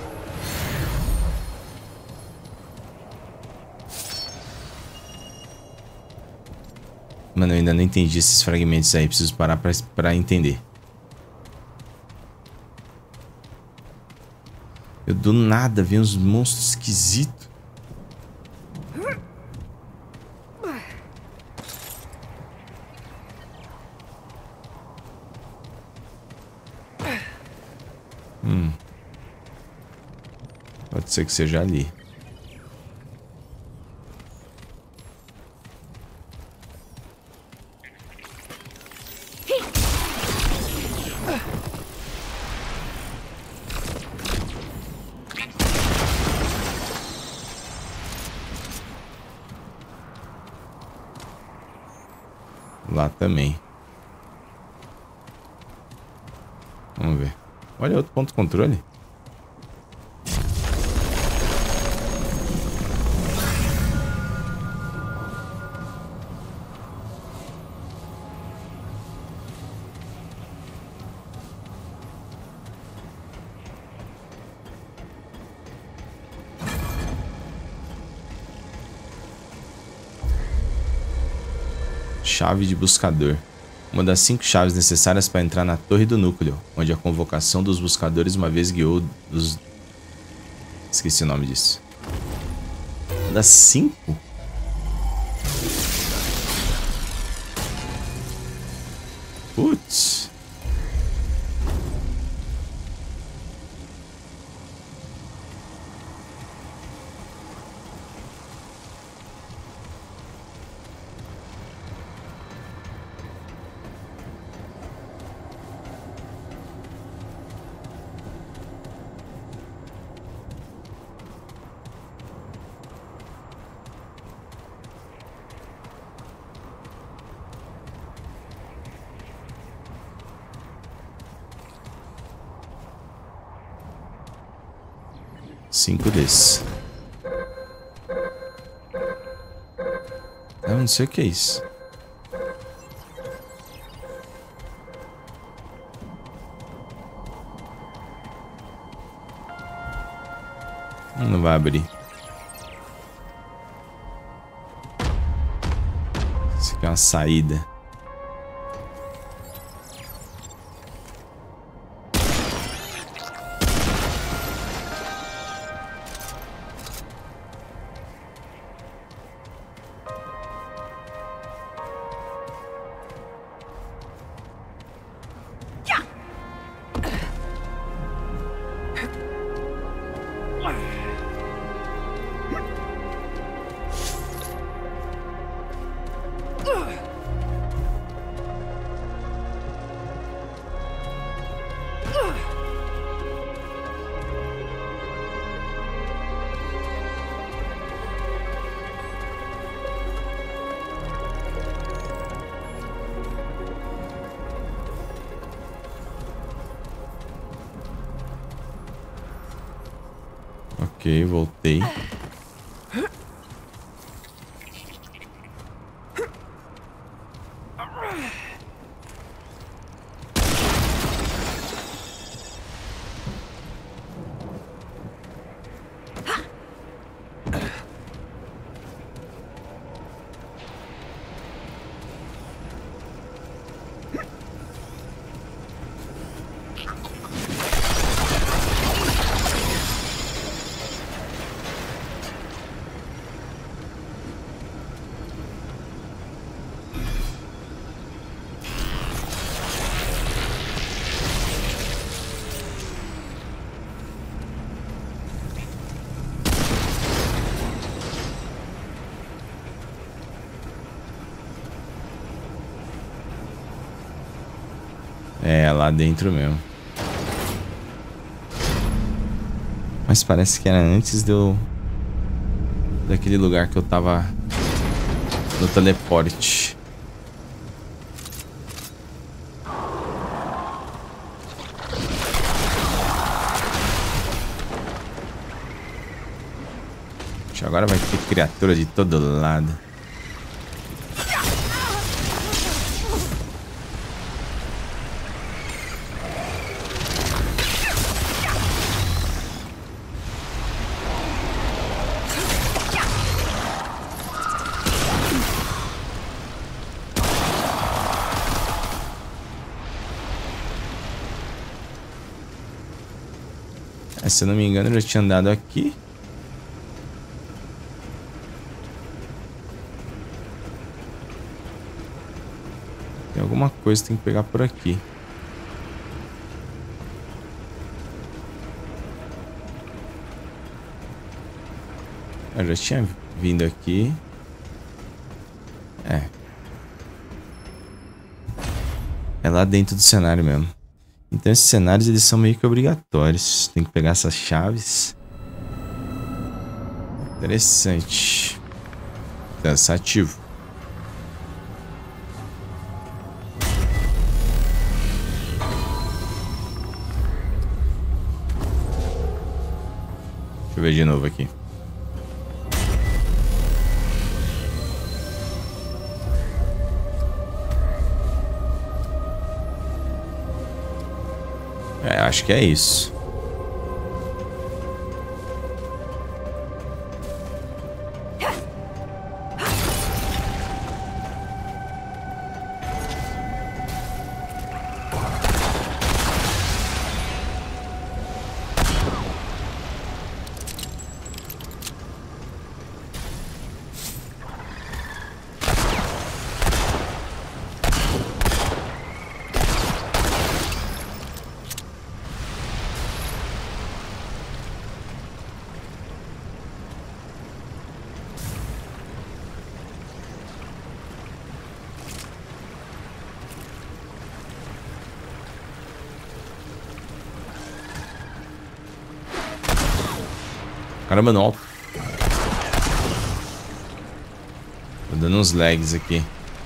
Speaker 1: Mano, eu ainda não entendi esses fragmentos aí. Preciso parar pra entender. Eu do nada vi uns monstros esquisitos. Pode ser que seja ali. Lá também. Vamos ver. Olha outro ponto de controle. Chave de buscador. Uma das 5 chaves necessárias para entrar na torre do núcleo, onde a convocação dos buscadores uma vez guiou dos... Esqueci o nome disso. Uma das 5? Putz. Cinco desses. Eu não sei o que é isso. Não vai abrir. Isso aqui é uma saída. Ok, voltei. É, lá dentro mesmo. Mas parece que era antes daquele lugar que eu tava no teleporte. Agora vai ter criatura de todo lado. Se eu não me engano, eu já tinha andado aqui. Tem alguma coisa que tem que pegar por aqui. Eu já tinha vindo aqui. É lá dentro do cenário mesmo. Então esses cenários eles são meio que obrigatórios. Tem que pegar essas chaves. Interessante. Cansativo. Deixa eu ver de novo aqui. Acho que é isso. Caramba, não. Tô dando uns lags aqui.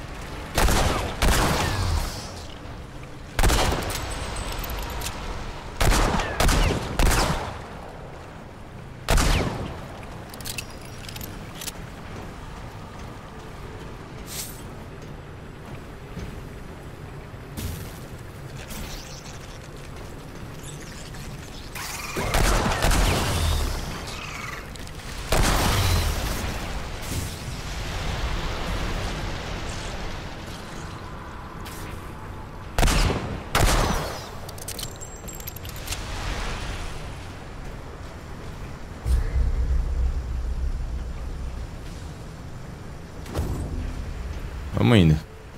Speaker 1: Vamos indo.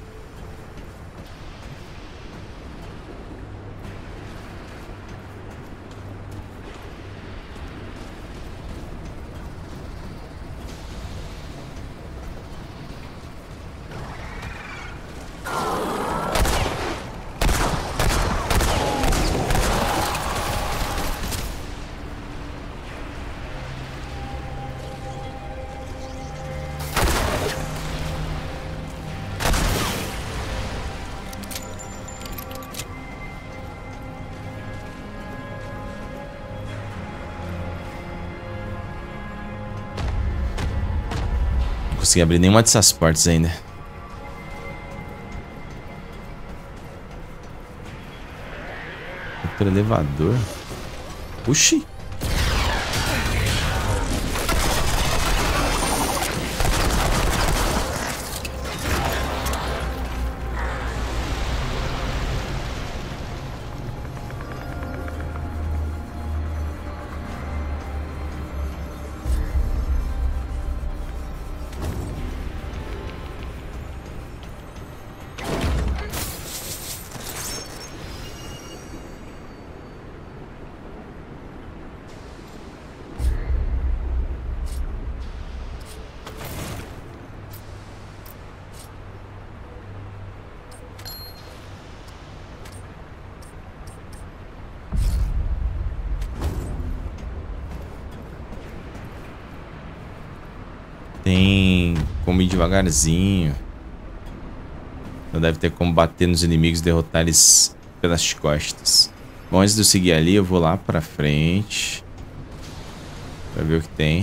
Speaker 1: Não consegui abrir nenhuma dessas portas ainda. Outro elevador. Puxi. tem como ir devagarzinho. Não deve ter como bater nos inimigos e derrotar eles pelas costas. Bom, antes de eu seguir ali, eu vou lá pra frente pra ver o que tem.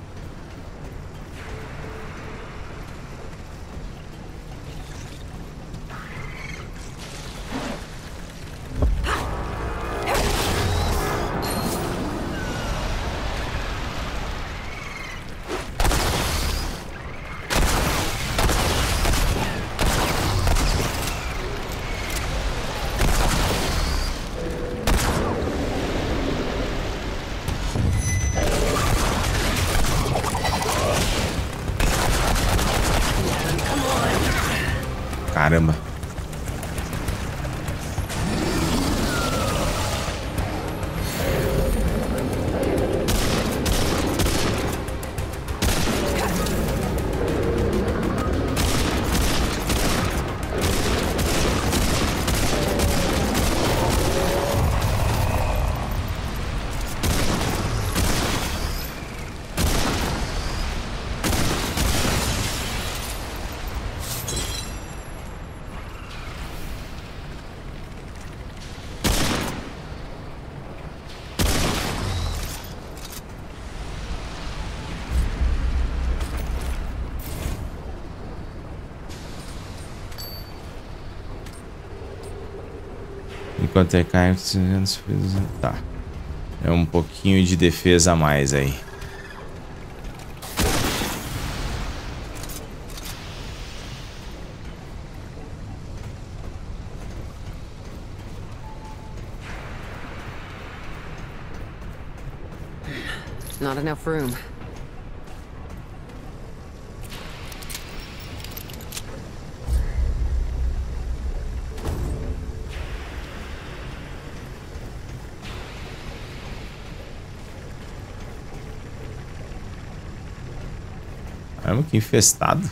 Speaker 1: Caramba. Enquanto é carga, tá. É um pouquinho de defesa a mais aí.
Speaker 4: Not enough room.
Speaker 1: Caramba, que infestado.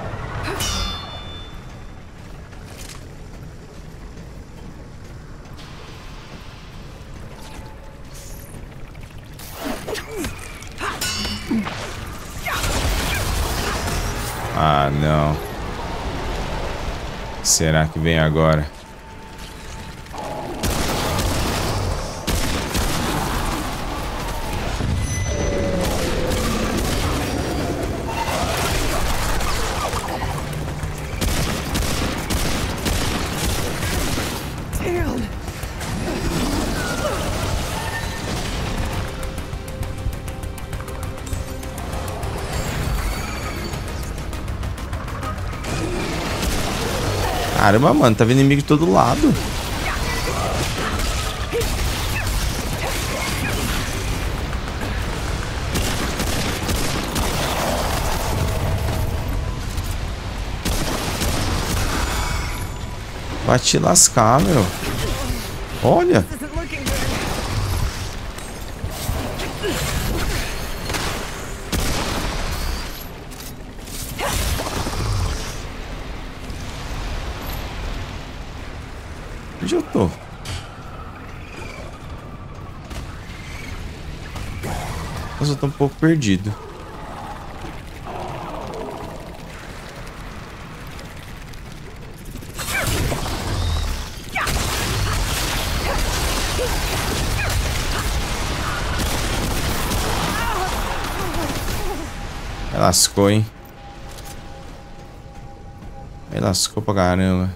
Speaker 1: Ah, não. Será que vem agora? Caramba, mano, tá vindo inimigo de todo lado. Vai te lascar, meu. Olha. Onde eu tô? Nossa, eu tô um pouco perdido. Lascou, hein? Aí lascou pra caramba.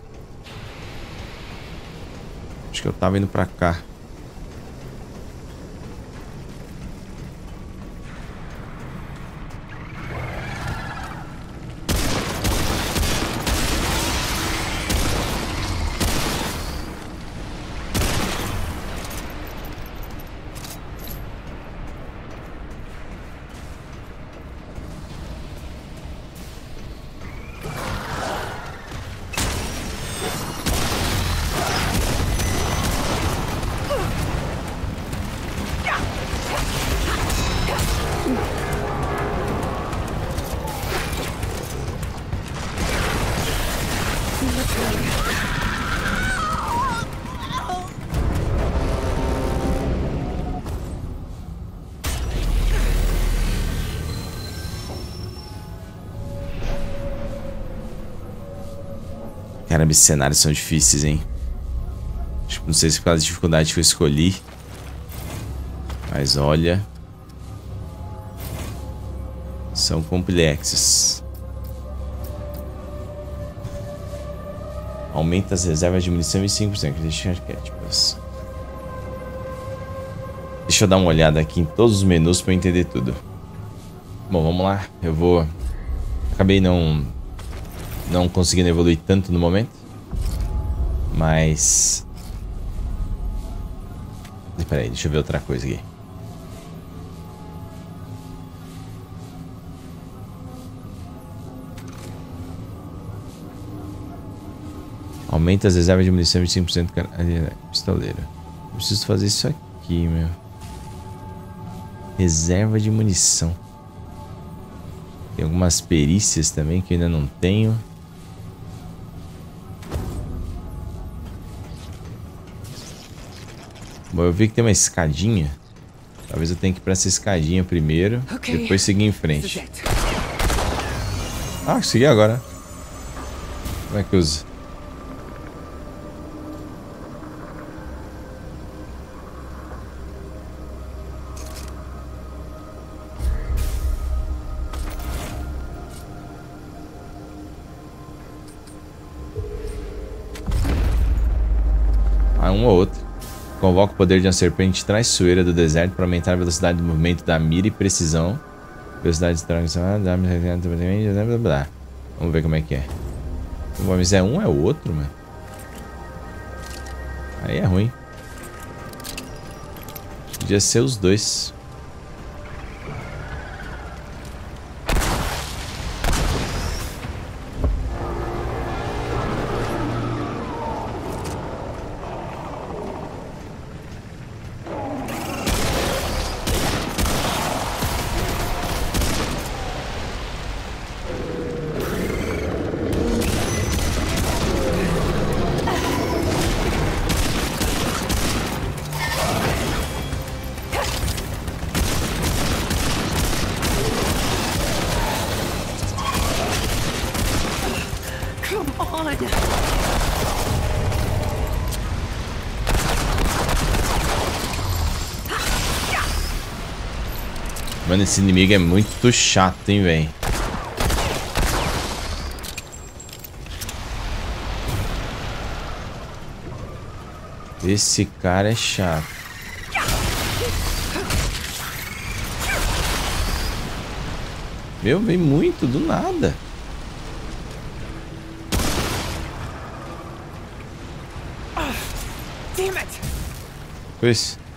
Speaker 1: Acho que eu tava indo pra cá. Caramba, esses cenários são difíceis, hein? Não sei se por causa da dificuldade que eu escolhi. Mas olha... São complexos. Aumenta as reservas de munição em 5%. Deixa eu dar uma olhada aqui em todos os menus para eu entender tudo. Bom, vamos lá. Eu vou... Acabei não conseguindo evoluir tanto no momento. Mas... Espera aí, deixa eu ver outra coisa aqui. Aumenta as reservas de munição de 5%. Pistoleiro. Eu preciso fazer isso aqui, meu. Reserva de munição. Tem algumas perícias também que eu ainda não tenho. Bom, eu vi que tem uma escadinha. Talvez eu tenha que ir pra essa escadinha primeiro. Depois seguir em frente. Ah, consegui agora. Como é que usa? Um ou outro. Convoca o poder de uma serpente traiçoeira do deserto para aumentar a velocidade do movimento da mira e precisão. Velocidade de tração. Vamos ver como é que é. Mas é um, é o outro, mano. Aí é ruim. Podia ser os dois. Mano, esse inimigo é muito chato, hein, velho. Esse cara é chato. Meu, vem muito do nada. Pois.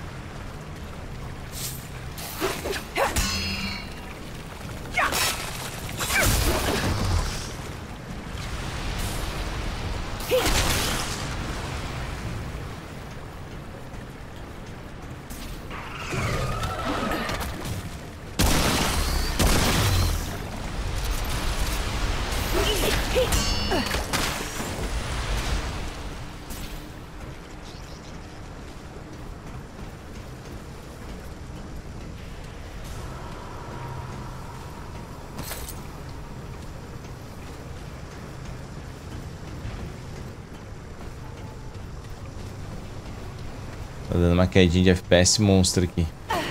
Speaker 1: Tá dando uma quedinha de FPS monstro aqui.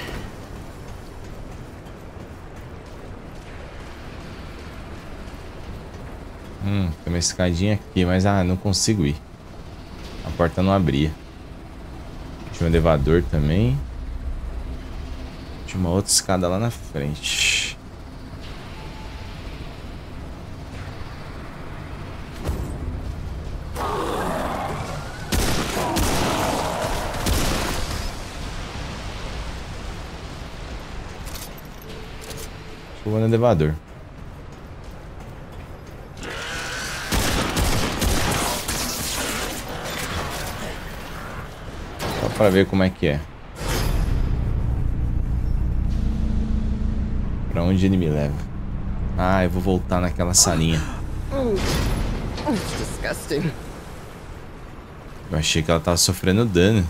Speaker 1: Tem uma escadinha aqui, mas não consigo ir. A porta não abria. Tinha um elevador também. Tinha uma outra escada lá na frente. Vou no elevador. Só pra ver como é que é. Pra onde ele me leva? Ah, eu vou voltar naquela salinha.
Speaker 4: Disgusting.
Speaker 1: Eu achei que ela tava sofrendo dano.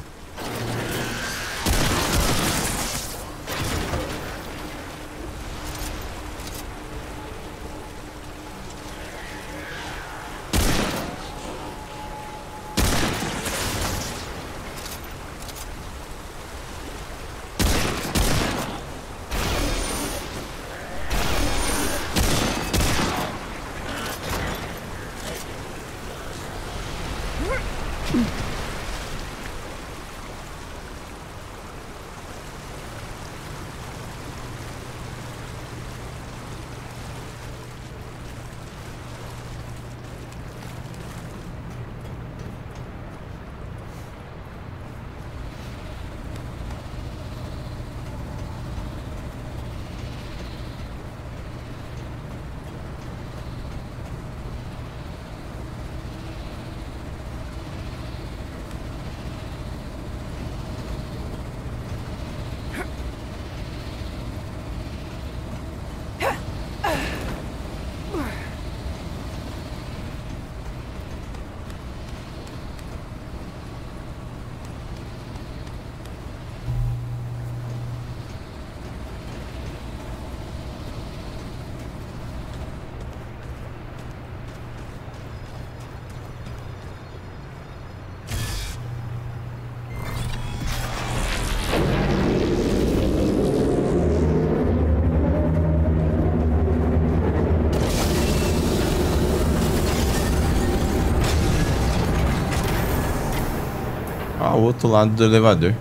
Speaker 1: Ao outro lado do elevador.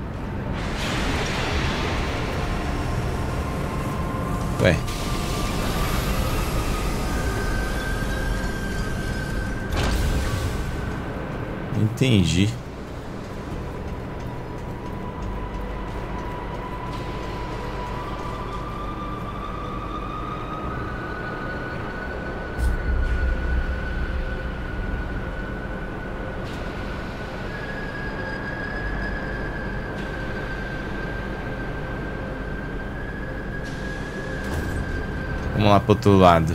Speaker 1: Ué. Entendi. Vamos lá pro outro lado.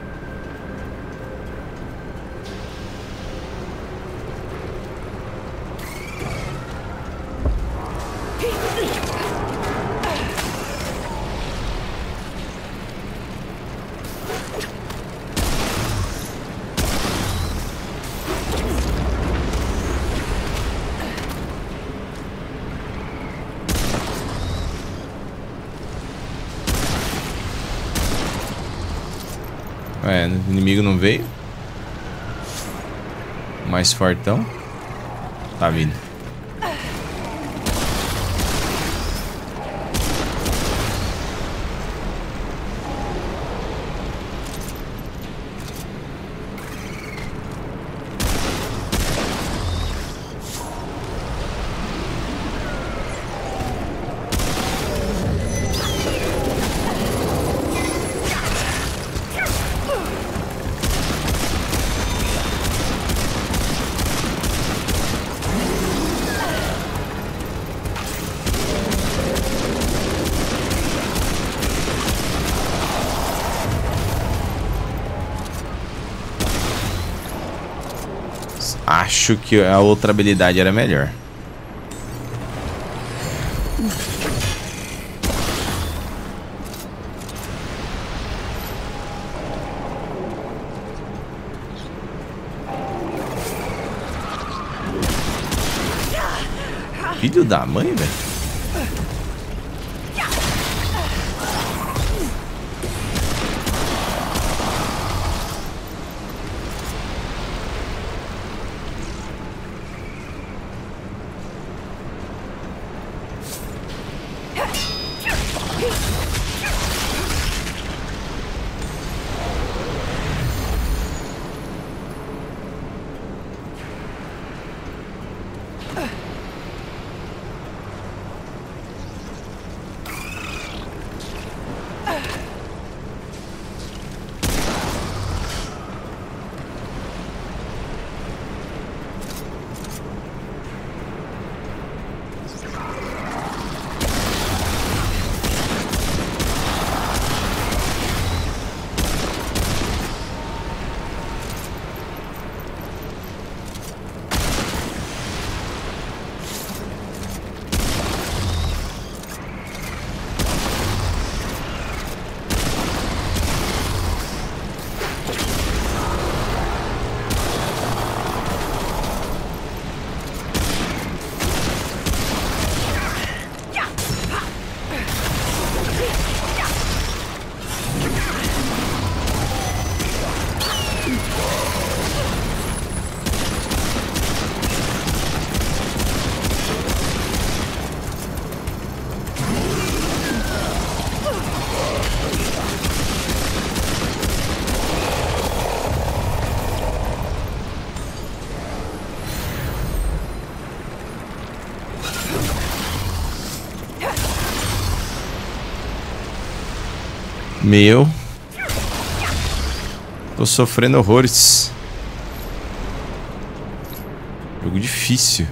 Speaker 1: É, o inimigo não veio. Mais fortão. Tá vindo. Acho que a outra habilidade era melhor. Filho da mãe, velho. Meu. Tô sofrendo horrores. Jogo difícil.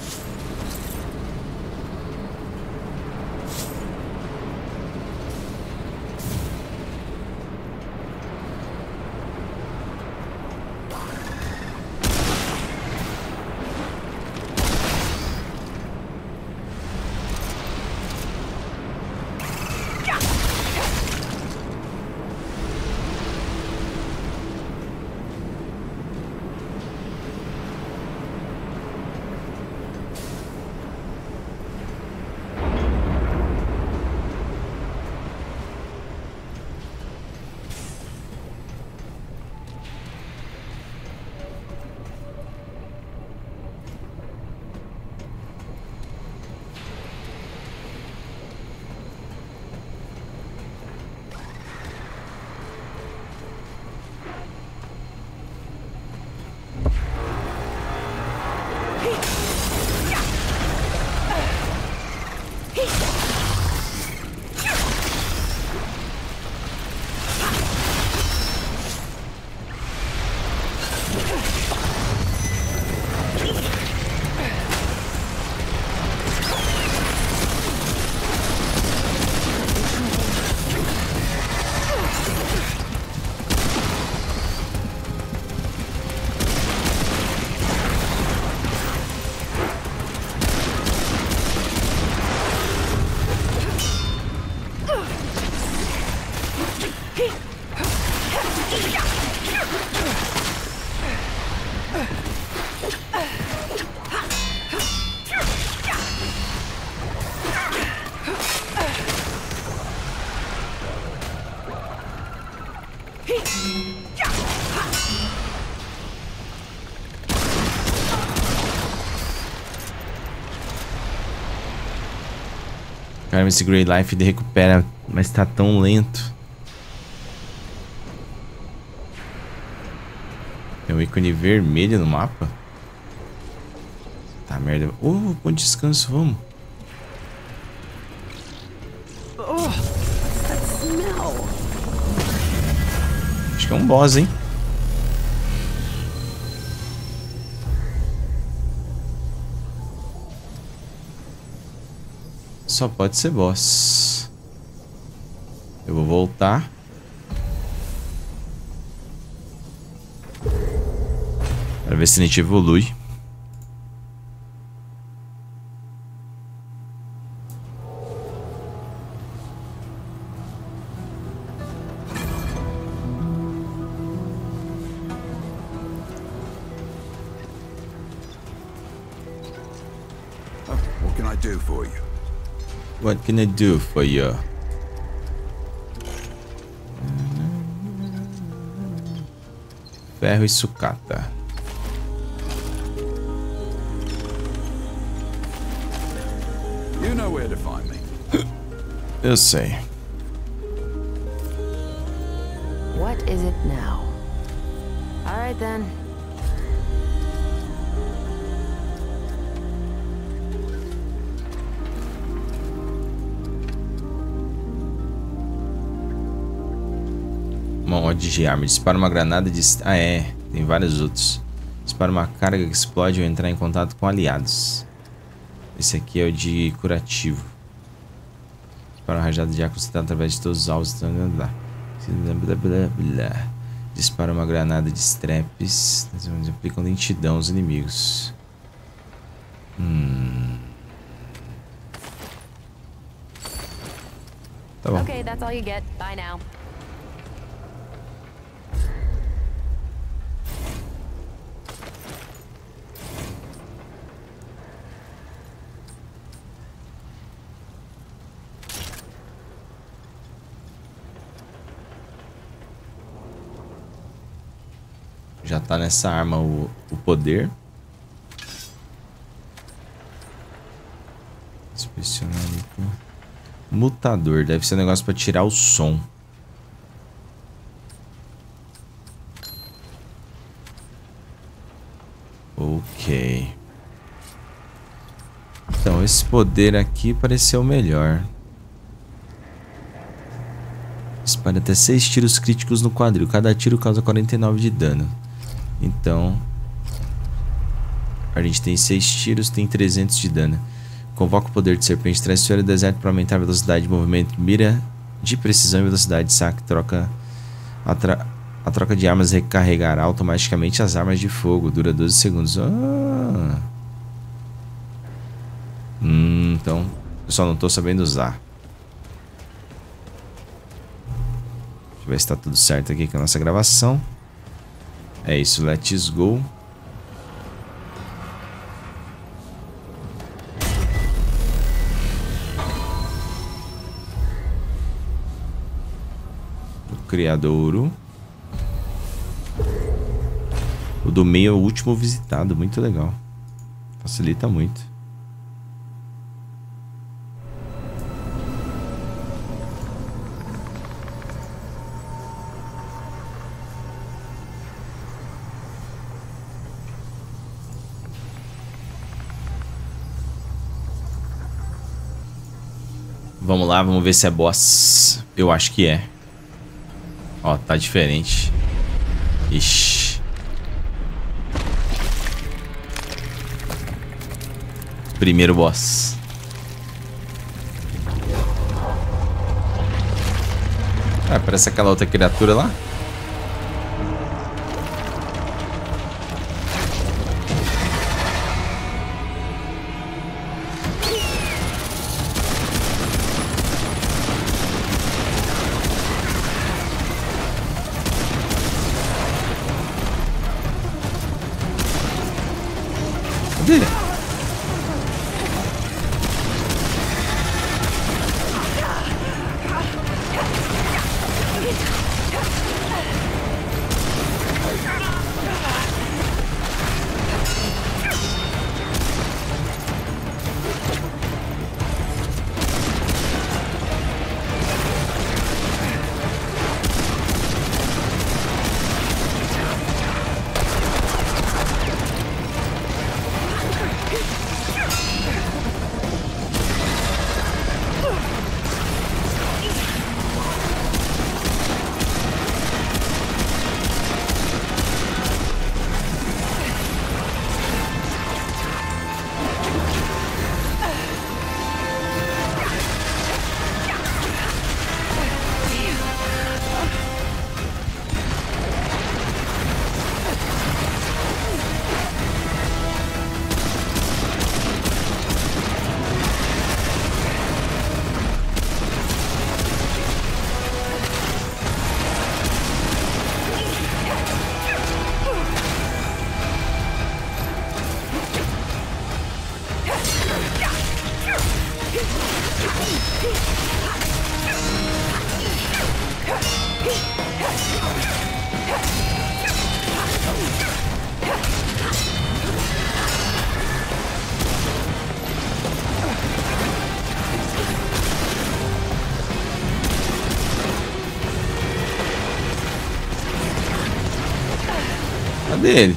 Speaker 1: Cara, esse Grey Life ele recupera, mas tá tão lento. Tem um ícone vermelho no mapa. Tá, merda. Ô, ponto de descanso, vamos. Acho que é um boss, hein? Só pode ser boss. Eu vou voltar. Para ver se a gente evolui.
Speaker 5: What can I do for you?
Speaker 1: What can I do for you? Ferro e sucata.
Speaker 5: You know where to find me.
Speaker 1: Eu sei.
Speaker 3: What is it now? All right then.
Speaker 1: Mod de arma. Dispara uma granada de... Ah, é. Tem vários outros. Dispara uma carga que explode ao entrar em contato com aliados. Esse aqui é o de curativo. Dispara uma rajada de ar concentrado através de todos os alvos. Dispara uma granada de straps. Aplicam lentidão aos inimigos. Tá bom.
Speaker 3: Okay, that's all you get. Bye now.
Speaker 1: Já tá nessa arma o poder. Inspecionar aqui. Mutador. Deve ser um negócio pra tirar o som. Ok. Então, esse poder aqui pareceu melhor. Dispara até 6 tiros críticos no quadril. Cada tiro causa 49 de dano. Então... a gente tem 6 tiros, tem 300 de dano. Convoca o poder de serpente traiçoeira do deserto para aumentar a velocidade de movimento. Mira de precisão e velocidade. Saque, troca... A troca de armas recarregará automaticamente as armas de fogo. Dura 12 segundos. Então, eu só não tô sabendo usar. Deixa eu ver se tá tudo certo aqui com a nossa gravação. É isso, let's go. O criadouro. O do meio é o último visitado. Muito legal. Facilita muito. Vamos lá, vamos ver se é boss. Eu acho que é. Ó, tá diferente. Ixi. Primeiro boss. Ah, parece aquela outra criatura lá. Cadê? Cadê ele?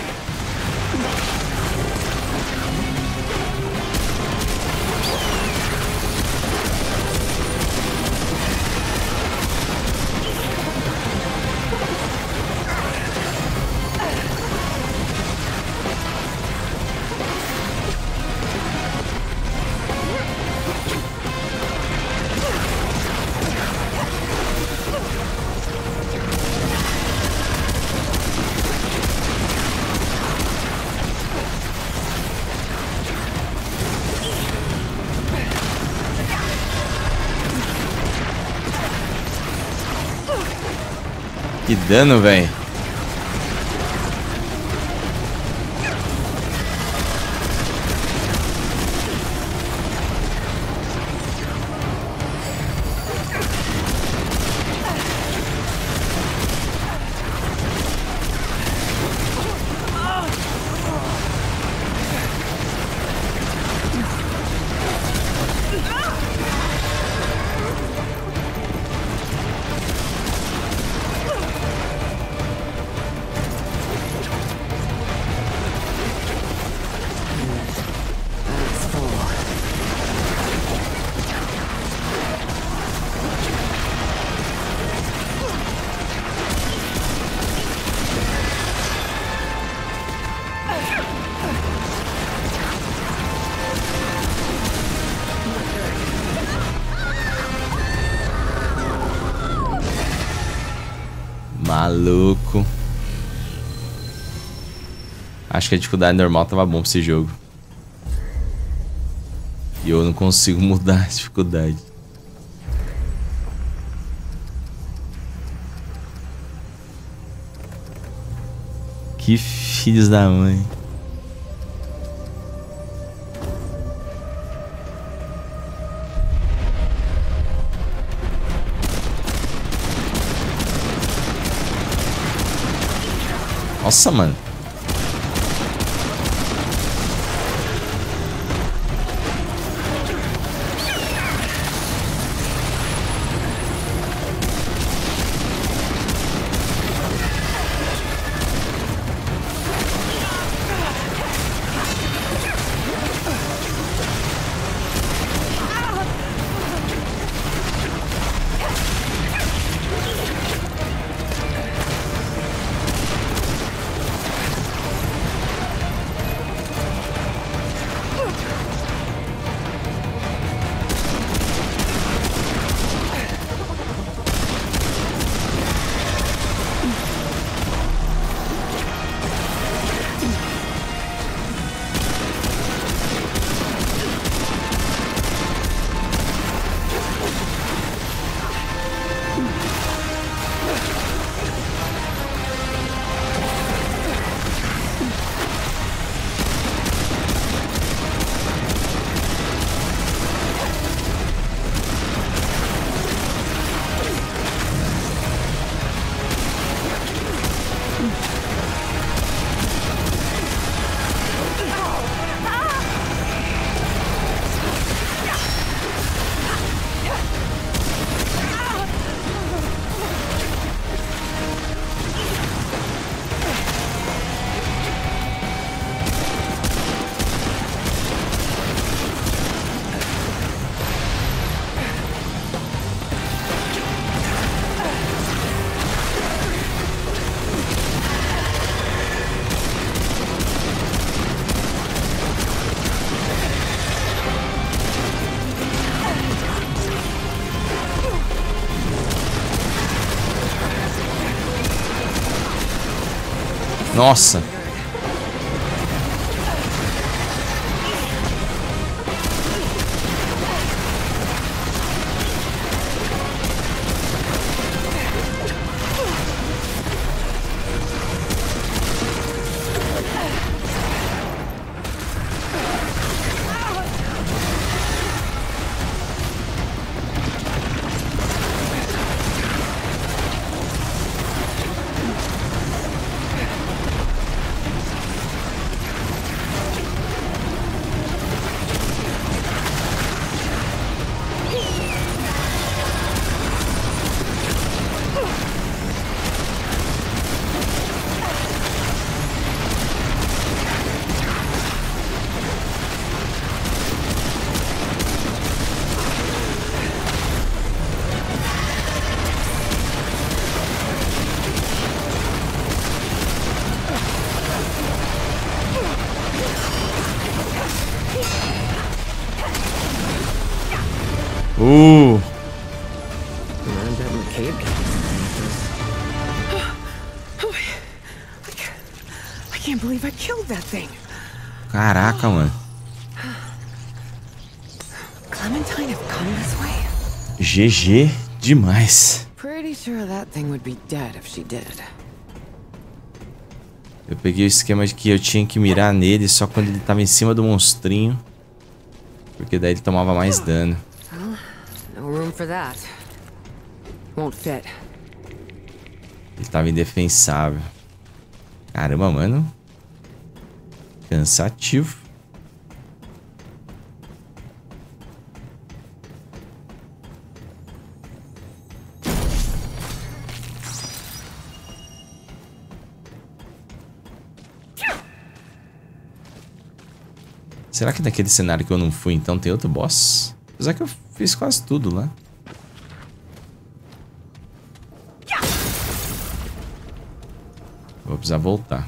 Speaker 1: Que dano, velho. louco. Acho que a dificuldade normal tava bom pra esse jogo. E eu não consigo mudar a dificuldade. Que filhos da mãe. Nossa, mano. Nossa. Caraca, mano.
Speaker 4: Clementine have come this way?
Speaker 1: GG demais.
Speaker 4: Pretty sure that thing would be dead if she did.
Speaker 1: Eu peguei o esquema de que eu tinha que mirar nele só quando ele tava em cima do monstrinho, porque daí ele tomava mais dano.
Speaker 4: No room for that. Won't fit.
Speaker 1: Ele tava indefensável. Caramba, mano. Cansativo. Será que naquele cenário que eu não fui, então, tem outro boss? Apesar que eu fiz quase tudo lá. Vou precisar voltar.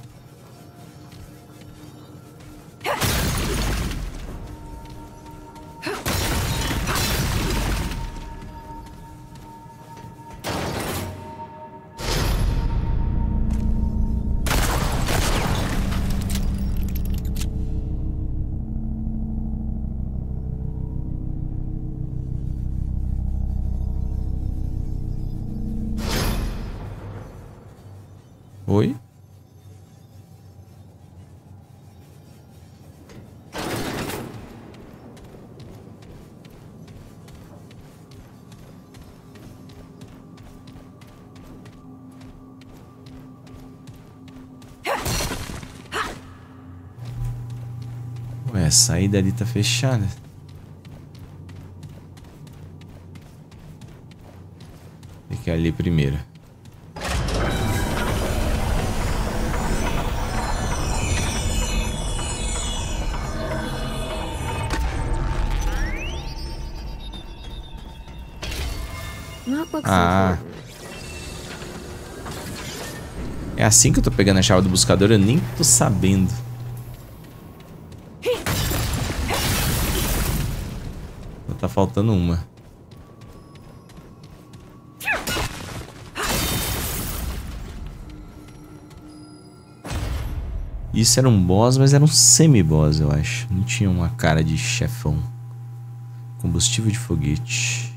Speaker 1: Ué, a saída ali tá fechada. Tem que ir ali primeiro. Ah. É assim que eu tô pegando a chave do buscador, eu nem tô sabendo. Tá faltando uma. Isso era um boss, mas era um semi-boss, eu acho. Não tinha uma cara de chefão. Combustível de foguete.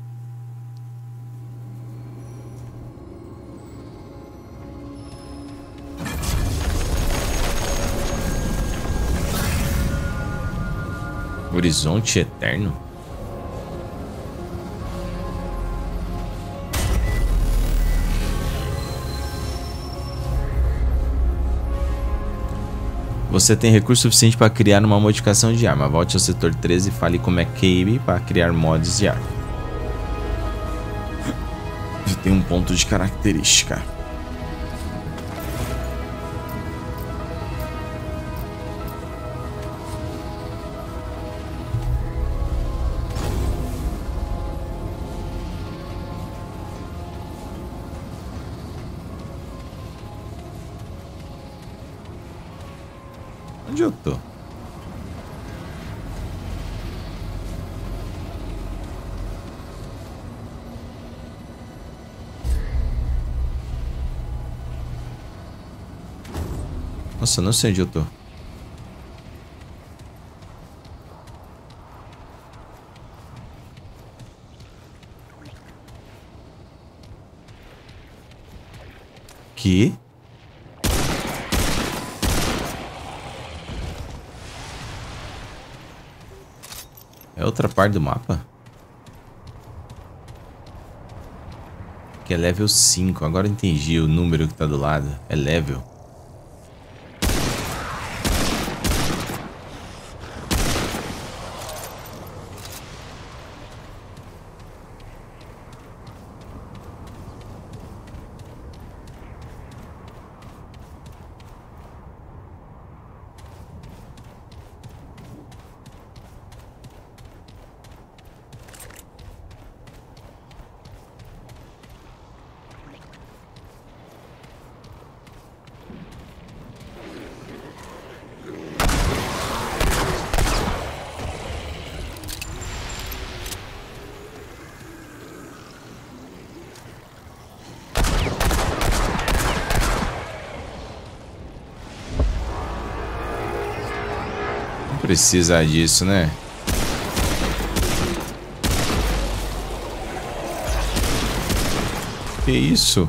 Speaker 1: Horizonte eterno? Você tem recurso suficiente para criar uma modificação de arma. Volte ao setor 13 e fale com McCabe para criar mods de arma. Já tem um ponto de característica. Onde eu tô? Nossa, não sei onde eu tô. Que? É outra parte do mapa? Que é level 5. Agora eu entendi o número que tá do lado. É level. Precisa disso, né? Que isso?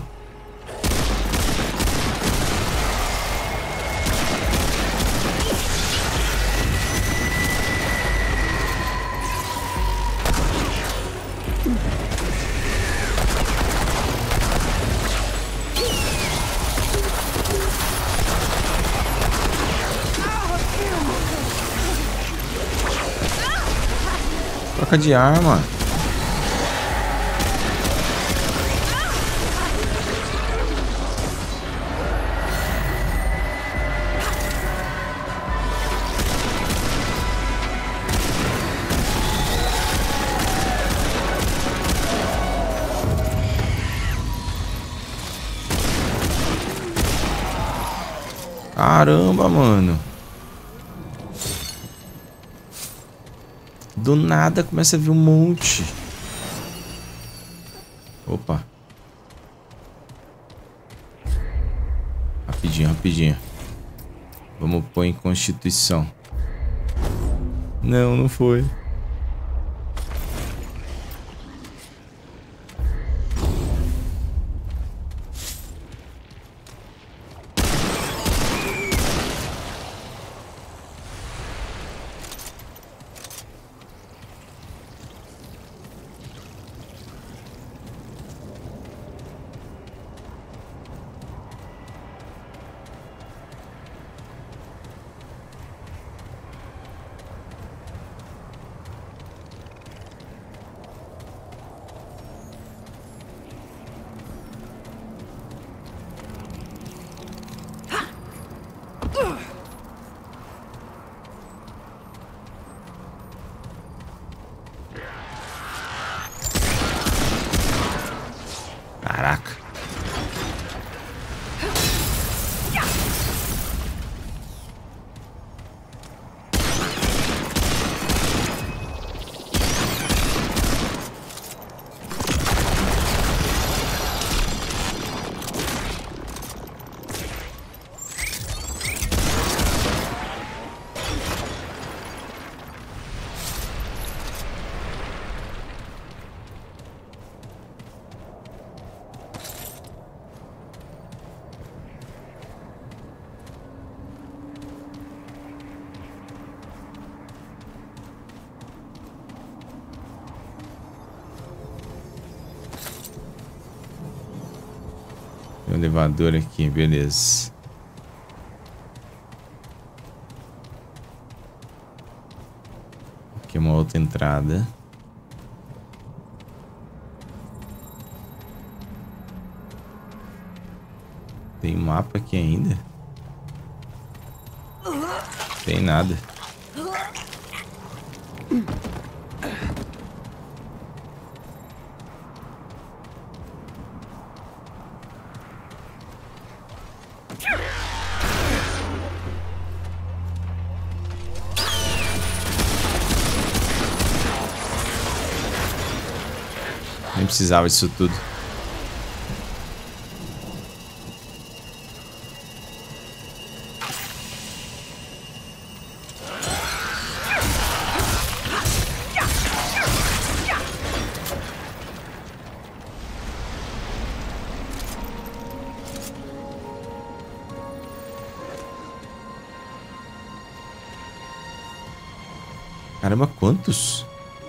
Speaker 1: Troca de arma. Caramba, mano. Do nada começa a vir um monte. Opa. Rapidinho, rapidinho. Vamos pôr em Constituição. Não, não foi. Tem um elevador aqui, beleza. Aqui uma outra entrada. Tem mapa aqui ainda? Tem nada. Nem precisava disso tudo. Caramba, quantos?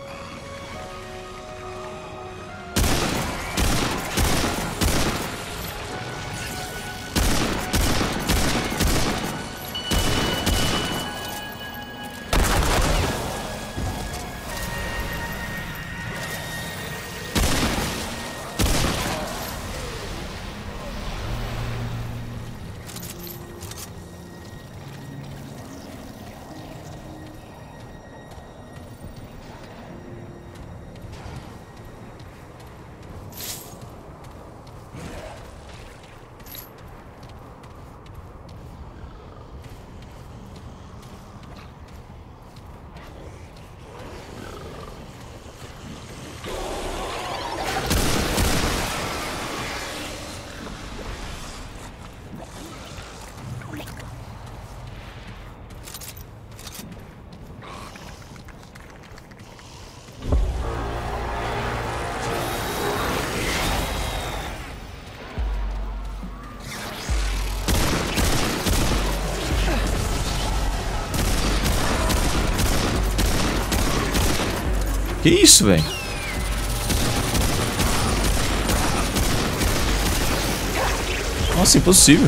Speaker 1: Que isso, velho? Nossa, impossível.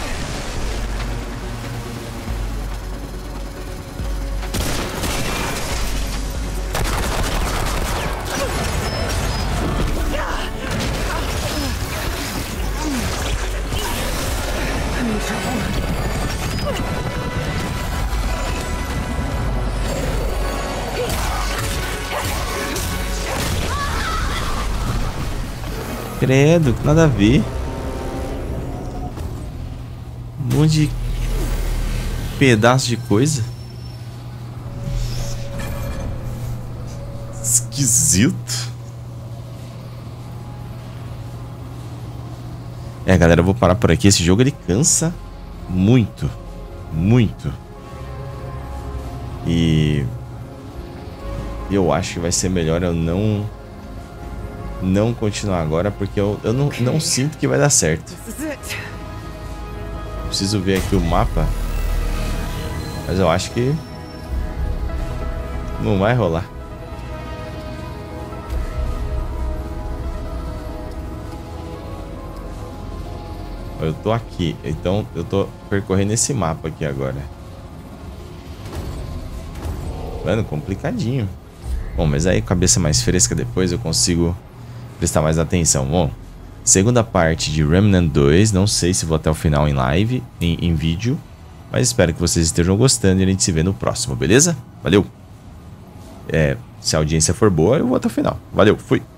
Speaker 1: Credo, nada a ver. Um monte de pedaço de coisa. Esquisito. É, galera, eu vou parar por aqui. Esse jogo ele cansa muito. Muito. E eu acho que vai ser melhor eu não continuar agora, porque eu não sinto que vai dar certo. Preciso ver aqui o mapa, mas eu acho que não vai rolar. Eu tô aqui, então eu tô percorrendo esse mapa aqui agora. Mano, complicadinho. Bom, mas aí cabeça mais fresca depois eu consigo prestar mais atenção. Bom, segunda parte de Remnant 2. Não sei se vou até o final em live, em vídeo, mas espero que vocês estejam gostando e a gente se vê no próximo, beleza? Valeu! Se a audiência for boa, eu vou até o final. Valeu, fui!